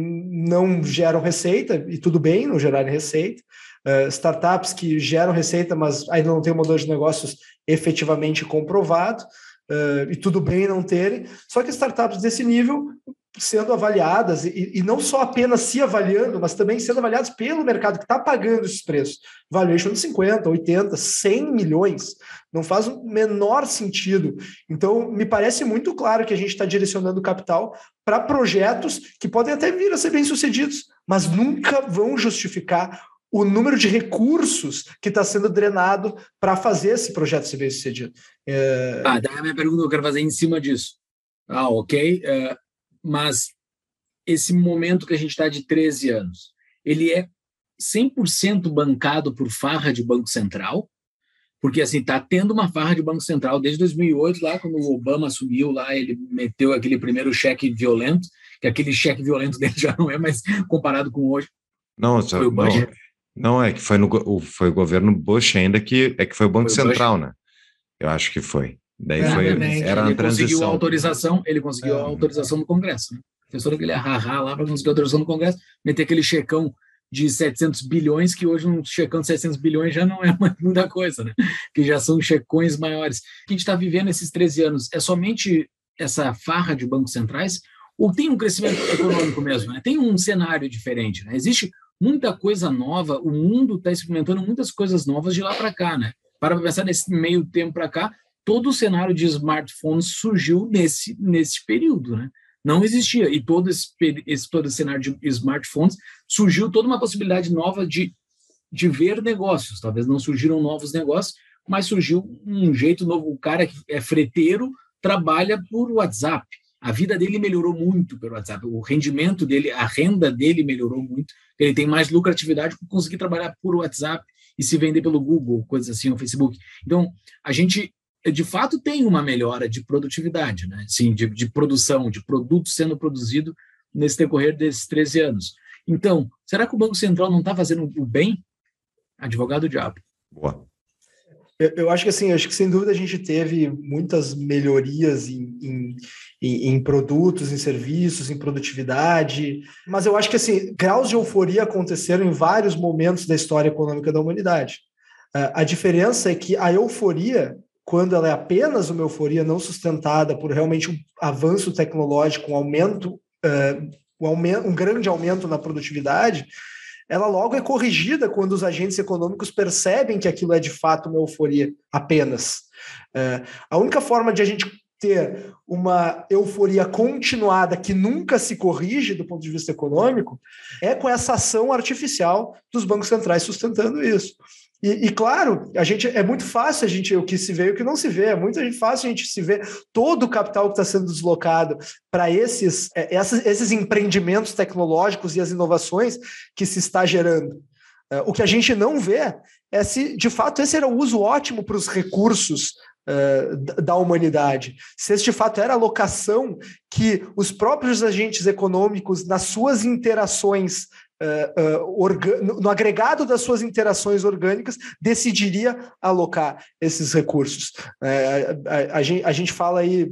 não geram receita, e tudo bem não gerarem receita, é, startups que geram receita, mas ainda não tem um modelo de negócios efetivamente comprovado, é, e tudo bem não terem, só que startups desse nível sendo avaliadas, e, e não só apenas se avaliando, mas também sendo avaliadas pelo mercado que está pagando esses preços. Valuation de cinquenta, oitenta, cem milhões. Não faz o menor sentido. Então, me parece muito claro que a gente está direcionando capital para projetos que podem até vir a ser bem-sucedidos, mas nunca vão justificar o número de recursos que está sendo drenado para fazer esse projeto ser bem-sucedido. É... Ah, daí a minha pergunta eu quero fazer em cima disso. Ah, ok. Uh... Mas esse momento que a gente está de treze anos, ele é cem por cento bancado por farra de Banco Central, porque assim, está tendo uma farra de Banco Central desde dois mil e oito, lá quando o Obama assumiu, lá ele meteu aquele primeiro cheque violento, que aquele cheque violento dele já não é mais comparado com hoje. Não, só, foi o não, não, é que foi, no, foi o governo Bush ainda que, é que foi o Banco foi Central, o né? Eu acho que foi. Daí é, foi, era ele a transição. Conseguiu a autorização, ele conseguiu é. a autorização do Congresso. Né? Fez todo aquele arrahá lá para conseguir a autorização do Congresso, meter aquele checão de setecentos bilhões, que hoje um checão de setecentos bilhões já não é muita coisa, né? Que já são checões maiores. O que a gente está vivendo esses treze anos é somente essa farra de bancos centrais ou tem um crescimento econômico mesmo? Né? Tem um cenário diferente. Né? Existe muita coisa nova, o mundo está experimentando muitas coisas novas de lá para cá. Né? Para pensar nesse meio tempo para cá, todo o cenário de smartphones surgiu nesse, nesse período, né? Não existia. E todo esse, esse, todo esse cenário de smartphones surgiu toda uma possibilidade nova de, de ver negócios. Talvez não surgiram novos negócios, mas surgiu um jeito novo. O cara que é freteiro trabalha por WhatsApp. A vida dele melhorou muito pelo WhatsApp. O rendimento dele, a renda dele melhorou muito. Ele tem mais lucratividade por conseguir trabalhar por WhatsApp e se vender pelo Google, coisas assim, ou Facebook. Então, a gente... de fato tem uma melhora de produtividade, né? Sim, de, de produção, de produto sendo produzido nesse decorrer desses treze anos. Então, será que o Banco Central não está fazendo o bem? Advogado diabo. Boa. Eu, eu acho que assim, acho que sem dúvida a gente teve muitas melhorias em, em, em, em produtos, em serviços, em produtividade, mas eu acho que assim, graus de euforia aconteceram em vários momentos da história econômica da humanidade. Uh, a diferença é que a euforia, quando ela é apenas uma euforia não sustentada por realmente um avanço tecnológico, um aumento, uh, um, aumento, um grande aumento na produtividade, ela logo é corrigida quando os agentes econômicos percebem que aquilo é de fato uma euforia apenas. Uh, a única forma de a gente ter uma euforia continuada que nunca se corrige do ponto de vista econômico é com essa ação artificial dos bancos centrais sustentando isso. E, e, claro, a gente, é muito fácil a gente, o que se vê e o que não se vê, é muito fácil a gente se ver todo o capital que está sendo deslocado para esses, esses, esses empreendimentos tecnológicos e as inovações que se está gerando. O que a gente não vê é se, de fato, esse era o uso ótimo para os recursos uh, da humanidade. Se esse, de fato, era a alocação que os próprios agentes econômicos, nas suas interações Uh, uh, orga- no agregado das suas interações orgânicas, decidiria alocar esses recursos. Uh, a, a, a, gente, a gente fala aí,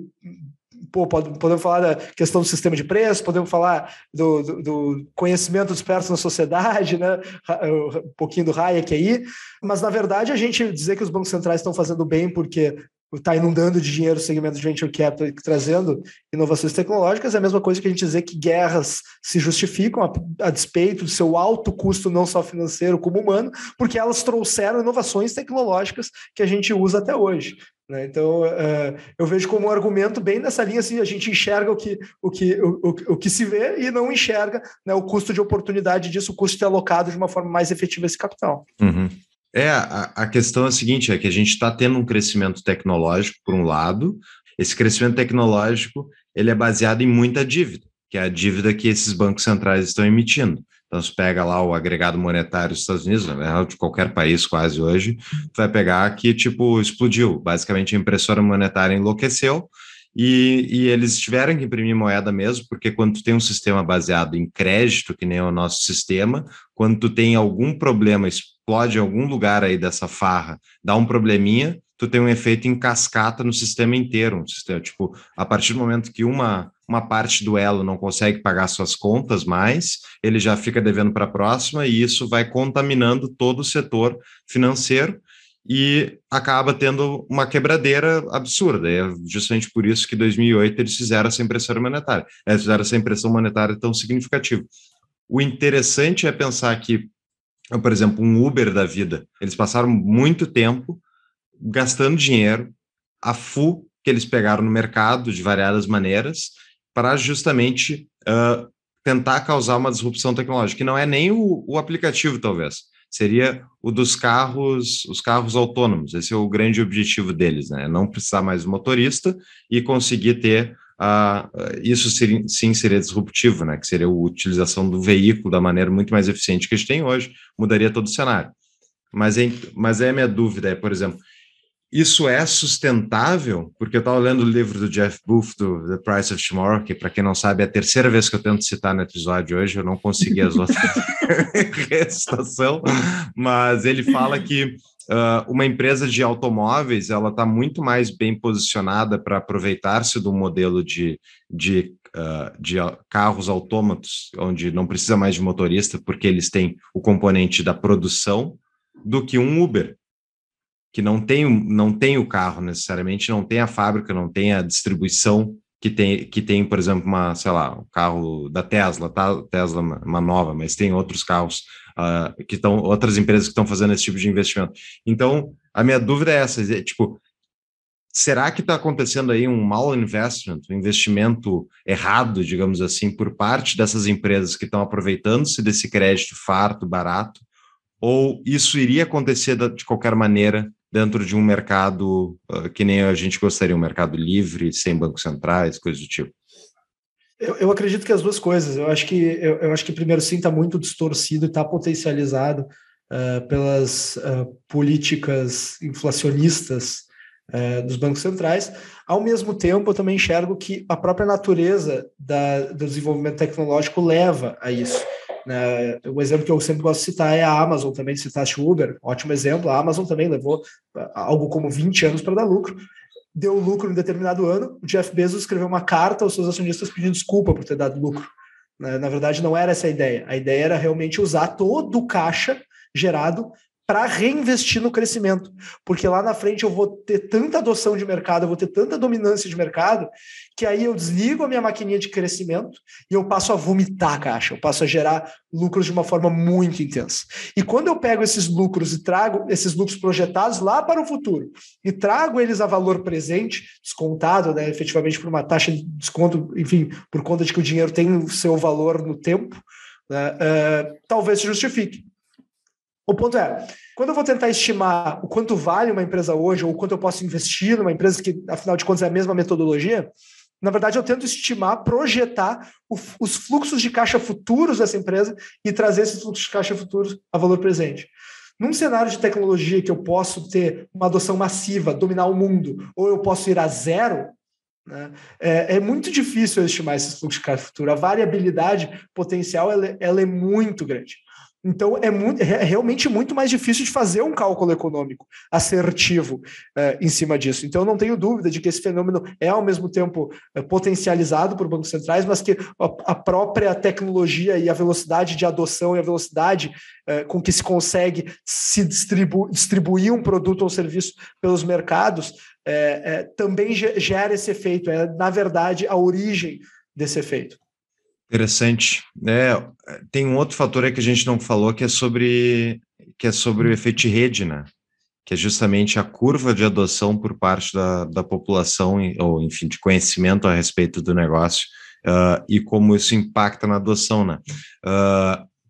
pô, pode, podemos falar da questão do sistema de preço, podemos falar do, do, do conhecimento disperso na sociedade, né? Um pouquinho do Hayek aí, mas na verdade a gente dizer que os bancos centrais estão fazendo bem porque está inundando de dinheiro o segmento de venture capital e trazendo inovações tecnológicas, é a mesma coisa que a gente dizer que guerras se justificam a, a despeito do seu alto custo, não só financeiro como humano, porque elas trouxeram inovações tecnológicas que a gente usa até hoje. Né? Então, uh, eu vejo como um argumento bem nessa linha, assim, a gente enxerga o que, o que, o, o, o que se vê e não enxerga, né, o custo de oportunidade disso, o custo de ter alocado de uma forma mais efetiva esse capital. Uhum. É, a, a questão é a seguinte, é que a gente está tendo um crescimento tecnológico, por um lado, esse crescimento tecnológico ele é baseado em muita dívida, que é a dívida que esses bancos centrais estão emitindo. Então, você pega lá o agregado monetário dos Estados Unidos, na verdade, de qualquer país quase hoje, vai pegar que, tipo, explodiu. Basicamente, a impressora monetária enlouqueceu e, e eles tiveram que imprimir moeda mesmo, porque quando tu tem um sistema baseado em crédito, que nem é o nosso sistema, quando tu tem algum problema, explode em algum lugar aí dessa farra, dá um probleminha, tu tem um efeito em cascata no sistema inteiro. Um sistema, tipo, a partir do momento que uma... uma parte do elo não consegue pagar suas contas mais, ele já fica devendo para a próxima e isso vai contaminando todo o setor financeiro e acaba tendo uma quebradeira absurda. É justamente por isso que em dois mil e oito eles fizeram essa impressão monetária. Eles fizeram essa impressão monetária tão significativa. O interessante é pensar que, por exemplo, um Uber da vida, eles passaram muito tempo gastando dinheiro a full que eles pegaram no mercado de variadas maneiras para justamente uh, tentar causar uma disrupção tecnológica, que não é nem o, o aplicativo, talvez, seria o dos carros, os carros autônomos. Esse é o grande objetivo deles, né? Não precisar mais do motorista e conseguir ter, uh, isso seria, sim seria disruptivo, né? Que seria a utilização do veículo da maneira muito mais eficiente que a gente tem hoje, mudaria todo o cenário. Mas, é, mas é a minha dúvida, é, por exemplo, isso é sustentável? Porque eu estava lendo o livro do Jeff Booth, do The Price of Tomorrow, que, para quem não sabe, é a terceira vez que eu tento citar no episódio hoje, eu não consegui as outras recitação, mas ele fala que uh, uma empresa de automóveis ela está muito mais bem posicionada para aproveitar-se do modelo de, de, uh, de carros autômatos, onde não precisa mais de motorista, porque eles têm o componente da produção, do que um Uber, que não tem, não tem o carro necessariamente, não tem a fábrica, não tem a distribuição que tem, que tem, por exemplo, uma, sei lá, o carro da Tesla, tá? Tesla uma nova, mas tem outros carros uh, que estão, outras empresas que estão fazendo esse tipo de investimento. Então, a minha dúvida é essa, é, tipo, será que está acontecendo aí um mal investment, um investimento errado, digamos assim, por parte dessas empresas que estão aproveitando-se desse crédito farto, barato, ou isso iria acontecer de qualquer maneira dentro de um mercado uh, que nem a gente gostaria, um mercado livre, sem bancos centrais, coisas do tipo? Eu, eu acredito que as duas coisas. Eu acho que, eu, eu acho que primeiro, sim, está muito distorcido e está potencializado uh, pelas uh, políticas inflacionistas uh, dos bancos centrais. Ao mesmo tempo, eu também enxergo que a própria natureza da, do desenvolvimento tecnológico leva a isso. Né? O exemplo que eu sempre gosto de citar é a Amazon, também citaste o Uber, ótimo exemplo. A Amazon também levou algo como vinte anos para dar lucro, deu lucro em determinado ano. O Jeff Bezos escreveu uma carta aos seus acionistas pedindo desculpa por ter dado lucro. Na verdade, não era essa a ideia. A ideia era realmente usar todo o caixa gerado para reinvestir no crescimento, porque lá na frente eu vou ter tanta adoção de mercado, eu vou ter tanta dominância de mercado, que aí eu desligo a minha maquininha de crescimento e eu passo a vomitar a caixa, eu passo a gerar lucros de uma forma muito intensa. E quando eu pego esses lucros e trago esses lucros projetados lá para o futuro e trago eles a valor presente, descontado, né, efetivamente por uma taxa de desconto, enfim, por conta de que o dinheiro tem o seu valor no tempo, né, uh, talvez se justifique. O ponto é, quando eu vou tentar estimar o quanto vale uma empresa hoje, ou o quanto eu posso investir numa empresa que, afinal de contas, é a mesma metodologia, na verdade, eu tento estimar, projetar o, os fluxos de caixa futuros dessa empresa e trazer esses fluxos de caixa futuros a valor presente. Num cenário de tecnologia que eu posso ter uma adoção massiva, dominar o mundo, ou eu posso ir a zero, né, é, é muito difícil eu estimar esses fluxos de caixa futuro. A variabilidade potencial ela, ela é muito grande. Então, é, muito, é realmente muito mais difícil de fazer um cálculo econômico assertivo uh, em cima disso. Então, eu não tenho dúvida de que esse fenômeno é, ao mesmo tempo, uh, potencializado por bancos centrais, mas que a, a própria tecnologia e a velocidade de adoção e a velocidade uh, com que se consegue se distribu- distribuir um produto ou serviço pelos mercados uh, uh, também gera esse efeito. É, na verdade, a origem desse efeito. Interessante. É, tem um outro fator aí que a gente não falou, que é sobre, que é sobre o efeito de rede, né? Que é justamente a curva de adoção por parte da, da população, ou enfim, de conhecimento a respeito do negócio, uh, e como isso impacta na adoção, né? Uh,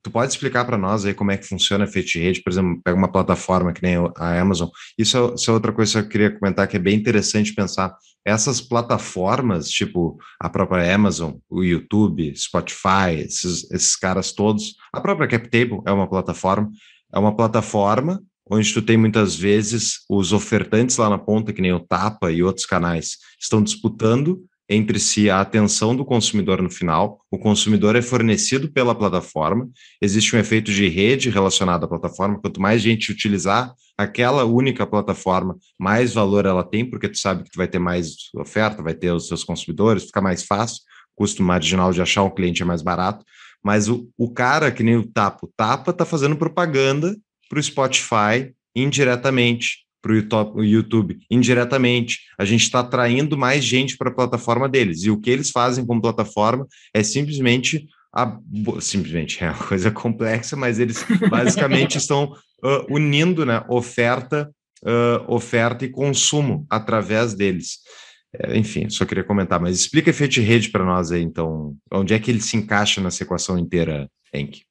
tu pode explicar para nós aí como é que funciona efeito de rede? Por exemplo, pega uma plataforma que nem a Amazon. Isso é, isso é outra coisa que eu queria comentar, que é bem interessante pensar. Essas plataformas, tipo a própria Amazon, o YouTube, Spotify, esses, esses caras todos, a própria CapTable é uma plataforma, é uma plataforma onde tu tem muitas vezes os ofertantes lá na ponta, que nem o Tapa e outros canais, estão disputando entre si a atenção do consumidor no final. O consumidor é fornecido pela plataforma, existe um efeito de rede relacionado à plataforma. Quanto mais gente utilizar aquela única plataforma, mais valor ela tem, porque tu sabe que tu vai ter mais oferta, vai ter os seus consumidores, fica mais fácil, custo marginal de achar um cliente é mais barato, mas o, o cara, que nem o Tapa, o Tapa está fazendo propaganda para o Spotify indiretamente, para o YouTube indiretamente. A gente está atraindo mais gente para a plataforma deles. E o que eles fazem como plataforma é simplesmente, a, simplesmente é uma coisa complexa, mas eles basicamente estão uh, unindo, né, oferta, uh, oferta e consumo através deles. É, enfim, só queria comentar, mas explica efeito de rede para nós aí, então, onde é que ele se encaixa nessa equação inteira, Henk?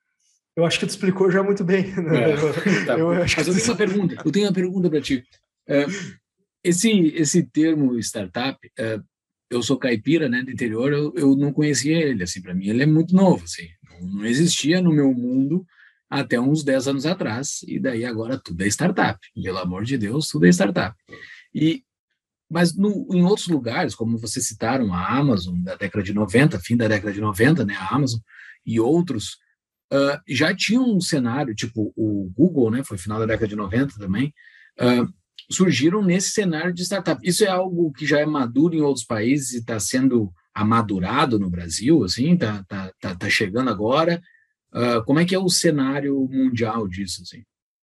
Eu acho que tu explicou já muito bem. Né? É, tá. eu, eu acho Mas que eu tu... tenho uma pergunta, eu tenho uma pergunta para ti. É, esse, esse termo startup, é, eu sou caipira, né, do interior, eu, eu não conhecia ele, assim, para mim ele é muito novo, assim, não, não existia no meu mundo até uns dez anos atrás, e daí agora tudo é startup, pelo amor de Deus, tudo é startup. E, mas no, em outros lugares, como vocês citaram, a Amazon, da década de noventa, fim da década de noventa, né, a Amazon, e outros, Uh, já tinha um cenário, tipo o Google, né, foi final da década de noventa também, uh, surgiram nesse cenário de startup. Isso é algo que já é maduro em outros países e está sendo amadurado no Brasil, assim, está tá, tá, tá chegando agora. Uh, como é que é o cenário mundial disso, assim?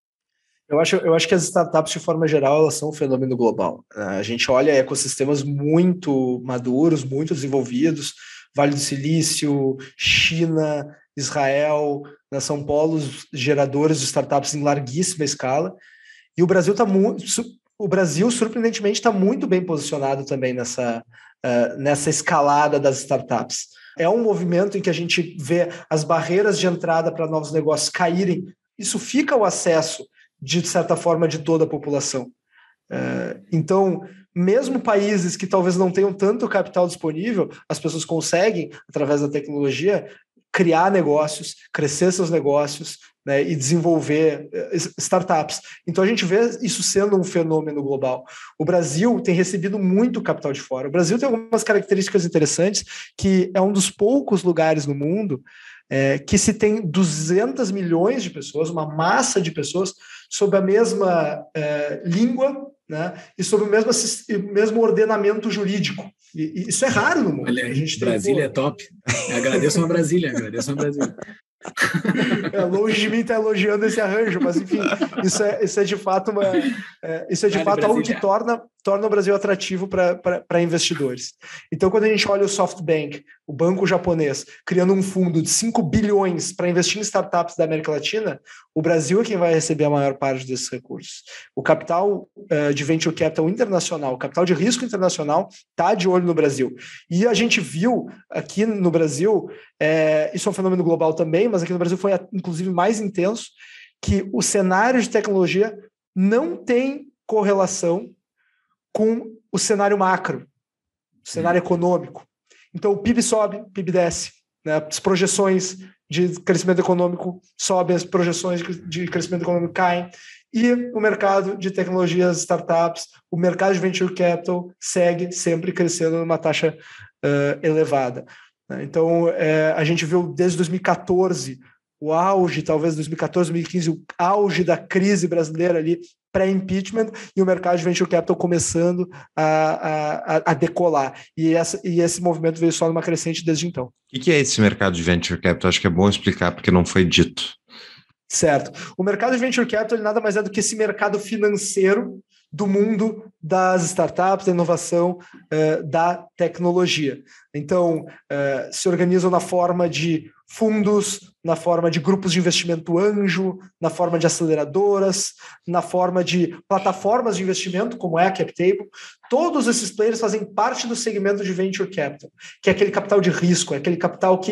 Eu acho, eu acho que as startups, de forma geral, elas são um fenômeno global. A gente olha ecossistemas muito maduros, muito desenvolvidos, Vale do Silício, China, Israel, né, são polos geradores de startups em larguíssima escala, e o Brasil está muito, o Brasil surpreendentemente está muito bem posicionado também nessa, uh, nessa escalada das startups. É um movimento em que a gente vê as barreiras de entrada para novos negócios caírem, isso fica o acesso, de certa forma, de toda a população. Uh, então, mesmo países que talvez não tenham tanto capital disponível, as pessoas conseguem, através da tecnologia, criar negócios, crescer seus negócios, né, e desenvolver startups. Então a gente vê isso sendo um fenômeno global. O Brasil tem recebido muito capital de fora. O Brasil tem algumas características interessantes, que é um dos poucos lugares no mundo é, que se tem duzentos milhões de pessoas, uma massa de pessoas, sob a mesma é, língua, né, e sob o mesmo, mesmo ordenamento jurídico. E, e isso é raro no mundo. Olha, a gente Brasília tem, é top. Agradeço a Brasília, agradeço a Brasília. É, longe de mim estar elogiando esse arranjo, mas enfim, isso é, isso é de fato uma, é, isso é de vale fato algo que torna, torna o Brasil atrativo para investidores. Então, quando a gente olha o SoftBank, o banco japonês, criando um fundo de cinco bilhões para investir em startups da América Latina, o Brasil é quem vai receber a maior parte desses recursos. O capital uh, de venture capital internacional, o capital de risco internacional está de olho no Brasil. E a gente viu aqui no Brasil, é, isso é um fenômeno global também, mas aqui no Brasil foi inclusive mais intenso, que o cenário de tecnologia não tem correlação com o cenário macro, o cenário hum. econômico. Então o P I B sobe, o P I B desce, né? As projeções de crescimento econômico sobem, as projeções de crescimento econômico caem, e o mercado de tecnologias, startups, o mercado de venture capital segue sempre crescendo numa taxa uh, elevada. Então, é, a gente viu desde dois mil e catorze o auge, talvez dois mil e catorze, dois mil e quinze, o auge da crise brasileira ali, pré-impeachment, e o mercado de venture capital começando a, a, a decolar. E, essa, e esse movimento veio só numa crescente desde então. O que é esse mercado de venture capital? Acho que é bom explicar, porque não foi dito. Certo. O mercado de venture capital ele nada mais é do que esse mercado financeiro do mundo das startups, da inovação, uh, da tecnologia. Então, uh, se organizam na forma de fundos, na forma de grupos de investimento anjo, na forma de aceleradoras, na forma de plataformas de investimento, como é a CapTable. Todos esses players fazem parte do segmento de venture capital, que é aquele capital de risco, é aquele capital que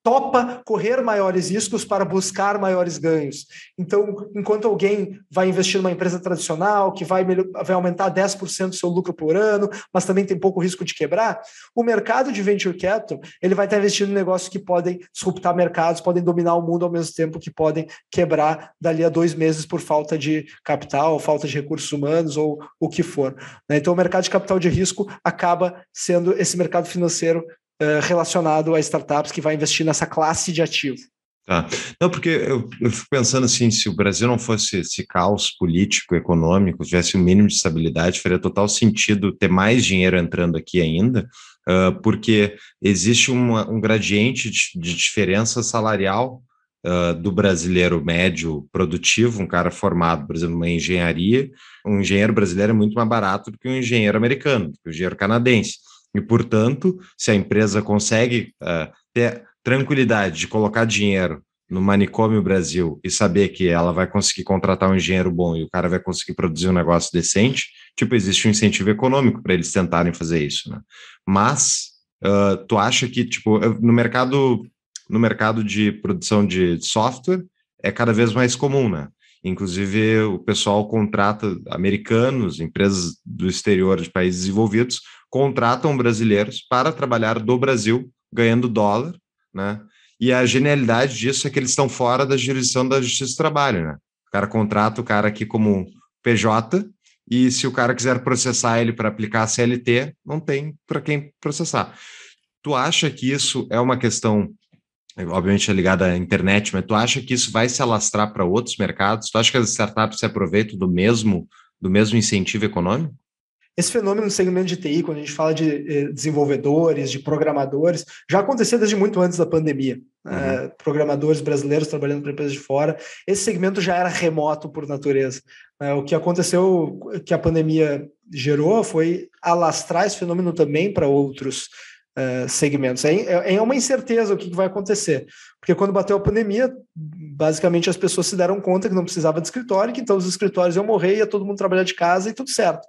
topa correr maiores riscos para buscar maiores ganhos. Então, enquanto alguém vai investir numa empresa tradicional, que vai, vai aumentar dez por cento do seu lucro por ano, mas também tem pouco risco de quebrar, o mercado de Venture Capital ele vai estar investindo em negócios que podem disruptar mercados, podem dominar o mundo ao mesmo tempo que podem quebrar dali a dois meses por falta de capital, falta de recursos humanos ou o que for. Então, o mercado de capital de risco acaba sendo esse mercado financeiro relacionado a startups que vai investir nessa classe de ativo. Tá. Não, porque eu, eu fico pensando assim, se o Brasil não fosse esse caos político, econômico, tivesse um mínimo de estabilidade, faria total sentido ter mais dinheiro entrando aqui ainda, uh, porque existe uma, um gradiente de, de diferença salarial uh, do brasileiro médio produtivo, um cara formado, por exemplo, numa engenharia, um engenheiro brasileiro é muito mais barato do que um engenheiro americano, do que um engenheiro canadense. E, portanto, se a empresa consegue uh, ter tranquilidade de colocar dinheiro no Manicômio Brasil e saber que ela vai conseguir contratar um engenheiro bom e o cara vai conseguir produzir um negócio decente, tipo, existe um incentivo econômico para eles tentarem fazer isso, né? Mas, uh, tu acha que, tipo, no mercado, no mercado de produção de software é cada vez mais comum, né? Inclusive, o pessoal contrata americanos, empresas do exterior de países desenvolvidos, contratam brasileiros para trabalhar do Brasil, ganhando dólar, né? E a genialidade disso é que eles estão fora da jurisdição da Justiça do Trabalho, né? O cara contrata o cara aqui como P J e se o cara quiser processar ele para aplicar a C L T, não tem para quem processar. Tu acha que isso é uma questão, obviamente é ligada à internet, mas tu acha que isso vai se alastrar para outros mercados? Tu acha que as startups se aproveitam do mesmo, do mesmo incentivo econômico? Esse fenômeno no segmento de T I, quando a gente fala de eh, desenvolvedores, de programadores, já aconteceu desde muito antes da pandemia. Uhum. Eh, programadores brasileiros trabalhando para empresas de fora. Esse segmento já era remoto por natureza. Eh, o que aconteceu, que a pandemia gerou, foi alastrar esse fenômeno também para outros Uh, segmentos. É, é uma incerteza o que vai acontecer, porque quando bateu a pandemia, basicamente as pessoas se deram conta que não precisava de escritório, que então os escritórios iam morrer, ia todo mundo trabalhar de casa e tudo certo.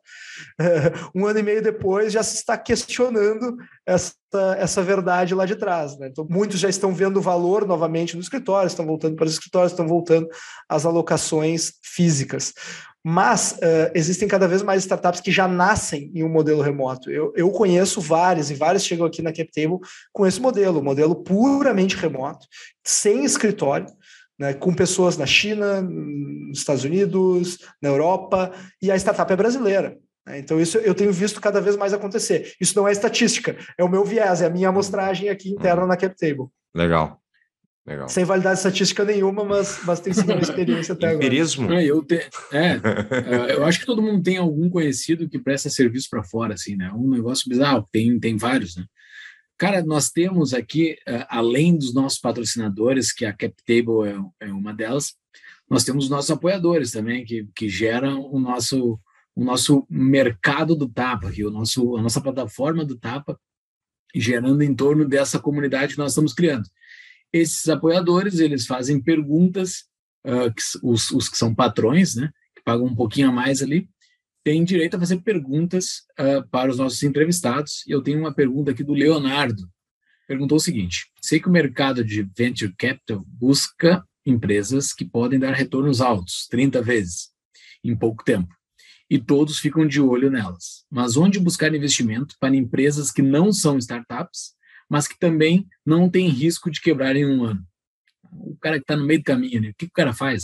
Uh, um ano e meio depois já se está questionando essa, essa verdade lá de trás, né? Então muitos já estão vendo o valor novamente no escritório, estão voltando para os escritórios, estão voltando às alocações físicas. Mas uh, existem cada vez mais startups que já nascem em um modelo remoto. Eu, eu conheço várias, e várias chegam aqui na CapTable com esse modelo, modelo puramente remoto, sem escritório, né, com pessoas na China, nos Estados Unidos, na Europa, e a startup é brasileira. Né? Então isso eu tenho visto cada vez mais acontecer. Isso não é estatística, é o meu viés, é a minha amostragem aqui interna na CapTable. Legal. Legal. Sem validade estatística nenhuma, mas, mas tem sido uma experiência até agora. Empirismo? É, eu, te, é, eu acho que todo mundo tem algum conhecido que presta serviço para fora, assim, né? Um negócio bizarro, tem, tem vários, né? Cara, nós temos aqui, além dos nossos patrocinadores, que a CapTable é, é uma delas, nós temos os nossos apoiadores também, que, que geram o nosso, o nosso mercado do Tapa, que o nosso, a nossa plataforma do Tapa, gerando em torno dessa comunidade que nós estamos criando. Esses apoiadores, eles fazem perguntas, uh, que, os, os que são patrões, né, que pagam um pouquinho a mais ali, têm direito a fazer perguntas uh, para os nossos entrevistados. E eu tenho uma pergunta aqui do Leonardo. Perguntou o seguinte: sei que o mercado de Venture Capital busca empresas que podem dar retornos altos, trinta vezes, em pouco tempo. E todos ficam de olho nelas. Mas onde buscar investimento para empresas que não são startups, mas que também não tem risco de quebrar em um ano? O cara que está no meio do caminho, né? O que o cara faz?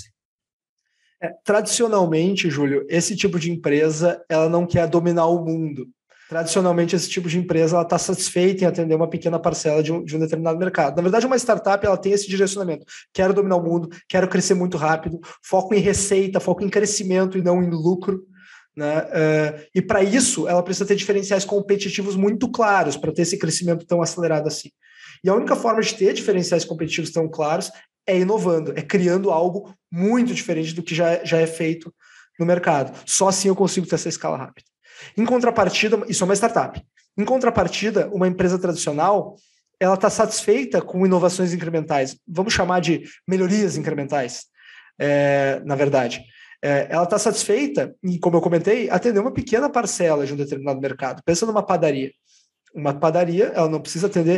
É, tradicionalmente, Júlio, esse tipo de empresa ela não quer dominar o mundo. Tradicionalmente, esse tipo de empresa está satisfeita em atender uma pequena parcela de um, de um determinado mercado. Na verdade, uma startup ela tem esse direcionamento. Quero dominar o mundo, quero crescer muito rápido, foco em receita, foco em crescimento e não em lucro. Né? Uh, e para isso ela precisa ter diferenciais competitivos muito claros para ter esse crescimento tão acelerado assim. E a única forma de ter diferenciais competitivos tão claros é inovando, é criando algo muito diferente do que já, já é feito no mercado. Só assim eu consigo ter essa escala rápida. Em contrapartida, isso é uma startup. Em contrapartida, uma empresa tradicional ela está satisfeita com inovações incrementais. Vamos chamar de melhorias incrementais, é, na verdade. Ela está satisfeita em, como eu comentei, atender uma pequena parcela de um determinado mercado. Pensa numa padaria. Uma padaria, ela não precisa atender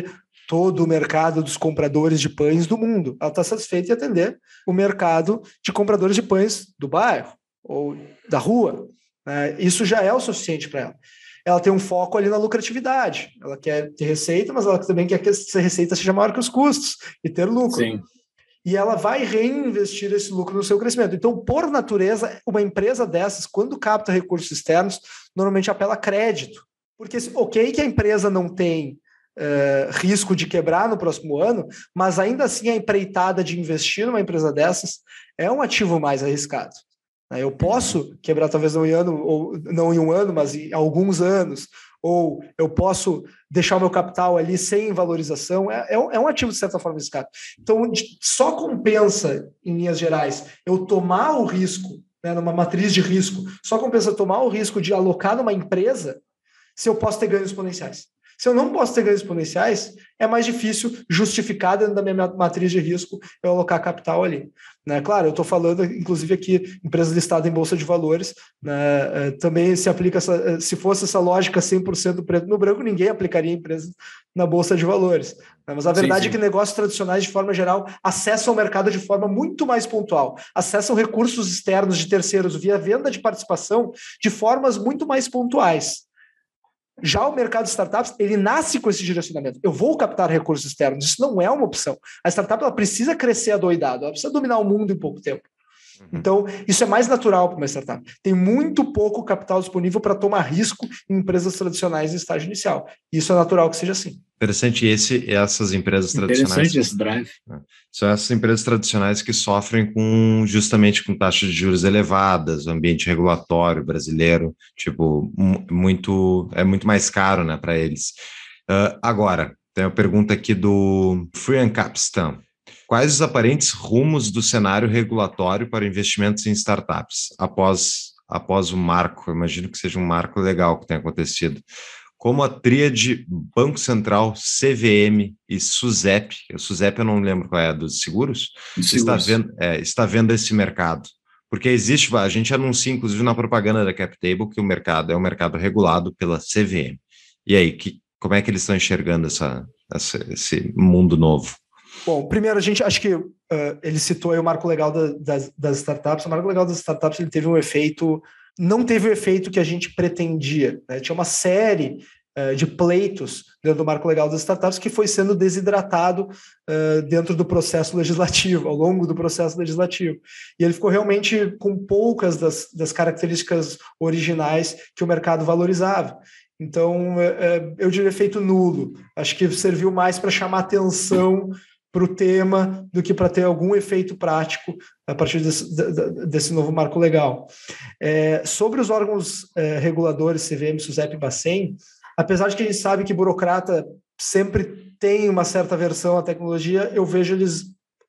todo o mercado dos compradores de pães do mundo. Ela está satisfeita em atender o mercado de compradores de pães do bairro ou da rua. Né? Isso já é o suficiente para ela. Ela tem um foco ali na lucratividade. Ela quer ter receita, mas ela também quer que essa receita seja maior que os custos e ter lucro. Sim. E ela vai reinvestir esse lucro no seu crescimento. Então, por natureza, uma empresa dessas, quando capta recursos externos, normalmente apela a crédito. Porque, ok, que a empresa não tem Uh, risco de quebrar no próximo ano, mas ainda assim a empreitada de investir numa empresa dessas é um ativo mais arriscado. Eu posso quebrar talvez não em, ano, ou não em um ano, mas em alguns anos, ou eu posso deixar o meu capital ali sem valorização, é, é um ativo de certa forma arriscado. Então, só compensa, em linhas gerais, eu tomar o risco, né, numa matriz de risco, só compensa tomar o risco de alocar numa empresa se eu posso ter ganhos exponenciais. Se eu não posso ter ganhos exponenciais, é mais difícil justificar dentro da minha matriz de risco eu alocar capital ali. Né? Claro, eu estou falando, inclusive, aqui, empresas listadas em Bolsa de Valores, né? Também se aplica, essa, se fosse essa lógica cem por cento preto no branco, ninguém aplicaria empresas na Bolsa de Valores. Né? Mas a verdade sim, sim. é que negócios tradicionais, de forma geral, acessam o mercado de forma muito mais pontual, acessam recursos externos de terceiros via venda de participação de formas muito mais pontuais. Já o mercado de startups, ele nasce com esse direcionamento. Eu vou captar recursos externos. Isso não é uma opção. A startup ela precisa crescer adoidado. Ela precisa dominar o mundo em pouco tempo. Uhum. Então, isso é mais natural para uma startup. Tem muito pouco capital disponível para tomar risco em empresas tradicionais em estágio inicial. Isso é natural que seja assim. Interessante esse, essas empresas tradicionais. Interessante esse drive. São essas empresas tradicionais que sofrem com justamente com taxas de juros elevadas, o ambiente regulatório brasileiro, tipo, muito, é muito mais caro, né, para eles. Uh, agora, tem uma pergunta aqui do Free Capstan. Quais os aparentes rumos do cenário regulatório para investimentos em startups após, após o marco? Eu imagino que seja um marco legal que tenha acontecido. Como a tríade Banco Central, C V M e SUSEP, o SUSEP eu não lembro qual é, dos seguros, seguros. Está, vendo, é, está vendo esse mercado. Porque existe, a gente anuncia, inclusive na propaganda da CapTable, que o mercado é um mercado regulado pela C V M. E aí, que, como é que eles estão enxergando essa, essa, esse mundo novo? Bom, primeiro, a gente acho que uh, ele citou aí o marco legal da, das, das startups. O marco legal das startups ele teve um efeito, não teve o efeito que a gente pretendia. Né? Tinha uma série uh, de pleitos dentro do marco legal das startups que foi sendo desidratado uh, dentro do processo legislativo, ao longo do processo legislativo. E ele ficou realmente com poucas das, das características originais que o mercado valorizava. Então, eu diria efeito nulo. Acho que serviu mais para chamar atenção para o tema do que para ter algum efeito prático a partir desse, desse novo marco legal. É, sobre os órgãos é, reguladores, C V M, SUSEP e Bacen, apesar de que a gente sabe que burocrata sempre tem uma certa aversão à tecnologia, eu vejo eles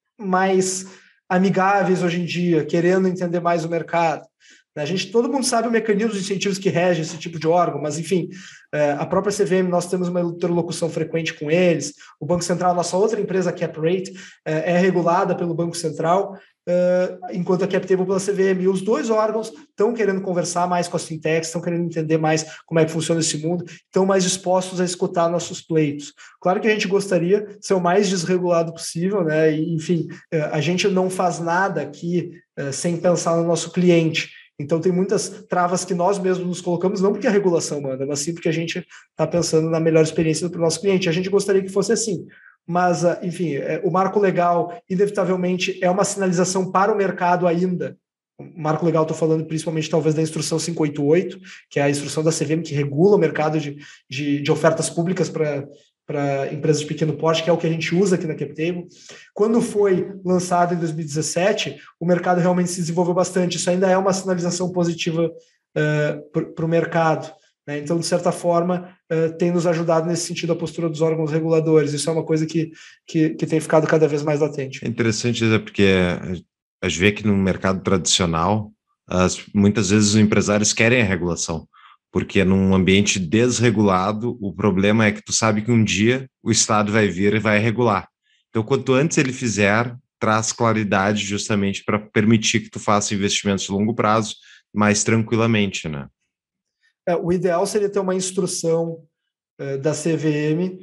mais amigáveis hoje em dia, querendo entender mais o mercado. A gente, todo mundo sabe o mecanismo de incentivos que rege esse tipo de órgão, mas, enfim, a própria C V M, nós temos uma interlocução frequente com eles. O Banco Central, nossa outra empresa, a CapRate, é regulada pelo Banco Central, enquanto a CapTable pela C V M. E os dois órgãos estão querendo conversar mais com as fintechs, estão querendo entender mais como é que funciona esse mundo, estão mais dispostos a escutar nossos pleitos. Claro que a gente gostaria de ser o mais desregulado possível, né? E, enfim, a gente não faz nada aqui sem pensar no nosso cliente. Então, tem muitas travas que nós mesmos nos colocamos, não porque a regulação manda, mas sim porque a gente está pensando na melhor experiência para o nosso cliente. A gente gostaria que fosse assim. Mas, enfim, o marco legal, inevitavelmente, é uma sinalização para o mercado ainda. O marco legal, estou falando principalmente, talvez, da instrução quinhentos e oitenta e oito, que é a instrução da C V M, que regula o mercado de, de, de ofertas públicas para para empresas de pequeno porte, que é o que a gente usa aqui na CapTable. Quando foi lançado em dois mil e dezessete, o mercado realmente se desenvolveu bastante. Isso ainda é uma sinalização positiva uh, para o mercado. Né? Então, de certa forma, uh, tem nos ajudado nesse sentido a postura dos órgãos reguladores. Isso é uma coisa que, que, que tem ficado cada vez mais latente. É interessante, é porque a gente vê que no mercado tradicional, as, muitas vezes os empresários querem a regulação. Porque num ambiente desregulado, o problema é que tu sabe que um dia o Estado vai vir e vai regular. Então, quanto antes ele fizer, traz claridade justamente para permitir que tu faça investimentos de longo prazo mais tranquilamente, né? É, o ideal seria ter uma instrução é, da C V M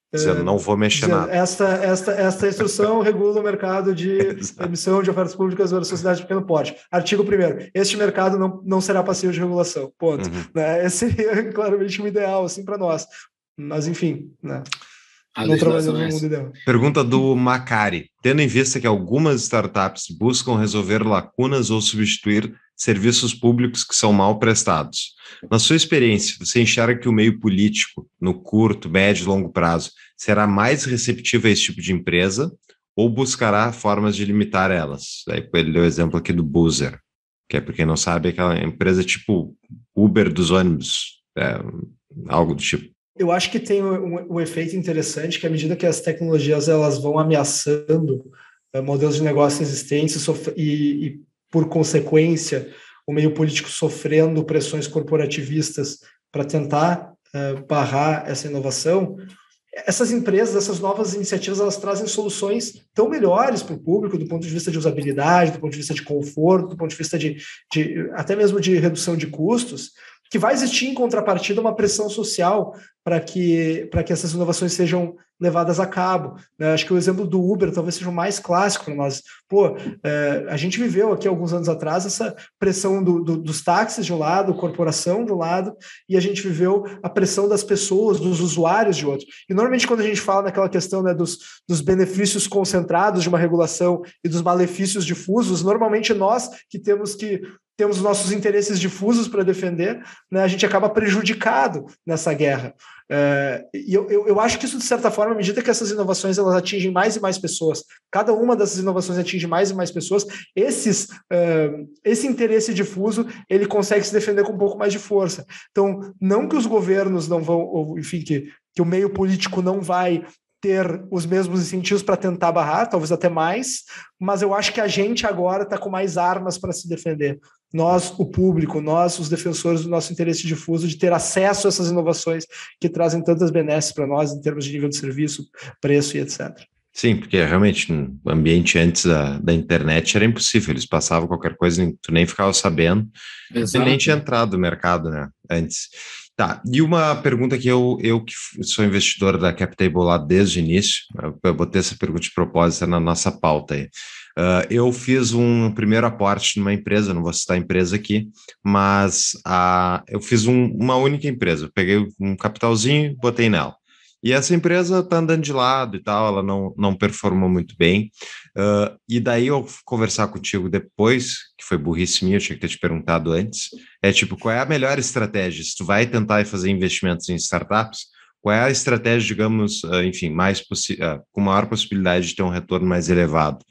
Dizendo, não vou mexer dizendo, nada. Esta, esta, esta instrução regula o mercado de emissão de ofertas públicas para sociedades de pequeno porte. Artigo primeiro. Este mercado não, não será passivo de regulação. Ponto. Uhum. Né? Esse seria claramente o ideal assim, para nós. Mas, enfim, né? não trabalhamos no mundo ideal. Pergunta do Macari. Tendo em vista que algumas startups buscam resolver lacunas ou substituir serviços públicos que são mal prestados, na sua experiência, você enxerga que o meio político, no curto, médio e longo prazo, será mais receptivo a esse tipo de empresa ou buscará formas de limitar elas? Aí ele deu o exemplo aqui do Buzzer, que é, para quem não sabe, aquela empresa tipo Uber dos ônibus, é, algo do tipo. Eu acho que tem um, um efeito interessante que à medida que as tecnologias elas vão ameaçando uh, modelos de negócio existentes e, e, por consequência, o meio político sofrendo pressões corporativistas para tentar uh, barrar essa inovação, essas empresas, essas novas iniciativas, elas trazem soluções tão melhores para o público do ponto de vista de usabilidade, do ponto de vista de conforto, do ponto de vista de, de até mesmo de redução de custos, que vai existir em contrapartida uma pressão social para que, para que essas inovações sejam levadas a cabo. Né? Acho que o exemplo do Uber talvez seja o mais clássico para nós. Pô, é, a gente viveu aqui alguns anos atrás essa pressão do, do, dos táxis de um lado, corporação de um lado, e a gente viveu a pressão das pessoas, dos usuários de outro. E normalmente quando a gente fala naquela questão, né, dos, dos benefícios concentrados de uma regulação e dos malefícios difusos, normalmente nós que temos que temos os nossos interesses difusos para defender, né, a gente acaba prejudicado nessa guerra. É, e eu, eu, eu acho que isso, de certa forma, à medida que essas inovações elas atingem mais e mais pessoas, cada uma dessas inovações atinge mais e mais pessoas, esses, uh, esse interesse difuso, ele consegue se defender com um pouco mais de força. Então, não que os governos não vão, ou, enfim, que, que o meio político não vai ter os mesmos incentivos para tentar barrar, talvez até mais, mas eu acho que a gente agora está com mais armas para se defender. Nós, o público, nós, os defensores do nosso interesse difuso, de ter acesso a essas inovações que trazem tantas benesses para nós em termos de nível de serviço, preço e etcétera. Sim, porque realmente no ambiente antes da, da internet era impossível, eles passavam qualquer coisa, tu nem ficava sabendo, você nem tinha entrado no mercado, né, antes. Tá, e uma pergunta que eu, eu que sou investidor da CapTable lá desde o início, eu botei essa pergunta de propósito na nossa pauta aí. Uh, eu fiz um primeiro aporte numa empresa, não vou citar a empresa aqui, mas uh, eu fiz um, uma única empresa, eu peguei um capitalzinho e botei nela. E essa empresa está andando de lado e tal, ela não, não performou muito bem. Uh, e daí eu conversar contigo depois, que foi burrice minha, eu tinha que ter te perguntado antes, é tipo, qual é a melhor estratégia? Se tu vai tentar fazer investimentos em startups, qual é a estratégia, digamos, uh, enfim, mais uh, com maior possibilidade de ter um retorno mais elevado?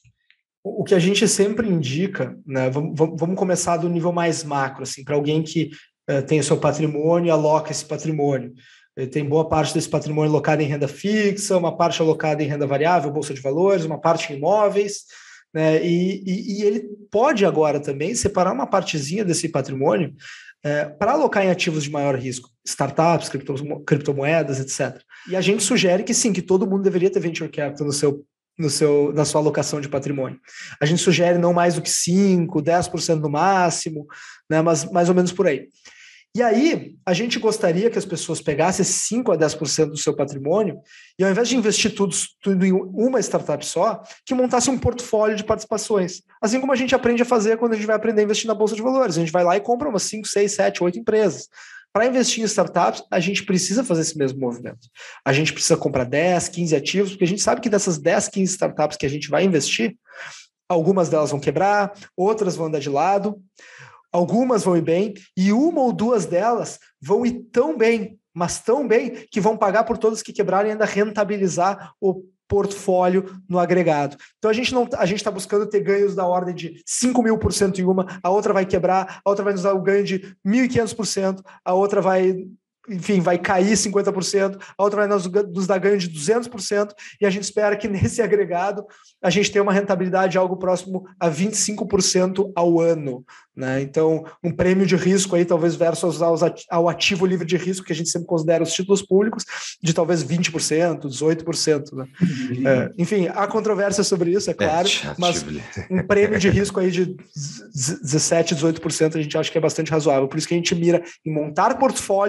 O que a gente sempre indica, né, vamos, vamos começar do nível mais macro, assim, para alguém que uh, tem o seu patrimônio e aloca esse patrimônio. Ele tem boa parte desse patrimônio alocado em renda fixa, uma parte alocada em renda variável, bolsa de valores, uma parte em imóveis, né? E, e, e ele pode agora também separar uma partezinha desse patrimônio é, para alocar em ativos de maior risco, startups, cripto, criptomoedas, etcétera. E a gente sugere que sim, que todo mundo deveria ter venture capital no seu, no seu, na sua alocação de patrimônio. A gente sugere não mais do que cinco, dez por cento no máximo, né? Mas mais ou menos por aí. E aí, a gente gostaria que as pessoas pegassem cinco a dez por cento do seu patrimônio e, ao invés de investir tudo, tudo em uma startup só, que montasse um portfólio de participações. Assim como a gente aprende a fazer quando a gente vai aprender a investir na Bolsa de Valores. A gente vai lá e compra umas cinco, seis, sete, oito empresas. Para investir em startups, a gente precisa fazer esse mesmo movimento. A gente precisa comprar dez, quinze ativos, porque a gente sabe que dessas dez, quinze startups que a gente vai investir, algumas delas vão quebrar, outras vão andar de lado, algumas vão ir bem, e uma ou duas delas vão ir tão bem, mas tão bem, que vão pagar por todas que quebrarem e ainda rentabilizar o portfólio no agregado. Então a gente não, a gente está buscando ter ganhos da ordem de cinco mil por cento em uma, a outra vai quebrar, a outra vai nos dar o ganho de mil e quinhentos por cento, a outra vai, enfim, vai cair cinquenta por cento, a outra vai nos, nos dar ganho de duzentos por cento, e a gente espera que nesse agregado a gente tenha uma rentabilidade algo próximo a vinte e cinco por cento ao ano. Né? Então, um prêmio de risco aí, talvez versus ao ativo livre de risco, que a gente sempre considera os títulos públicos, de talvez vinte por cento, dezoito por cento. Né? Uhum. É, enfim, há controvérsia sobre isso, é claro, é, mas um prêmio de risco aí de dezessete, dezoito por cento a gente acha que é bastante razoável. Por isso que a gente mira em montar portfólio,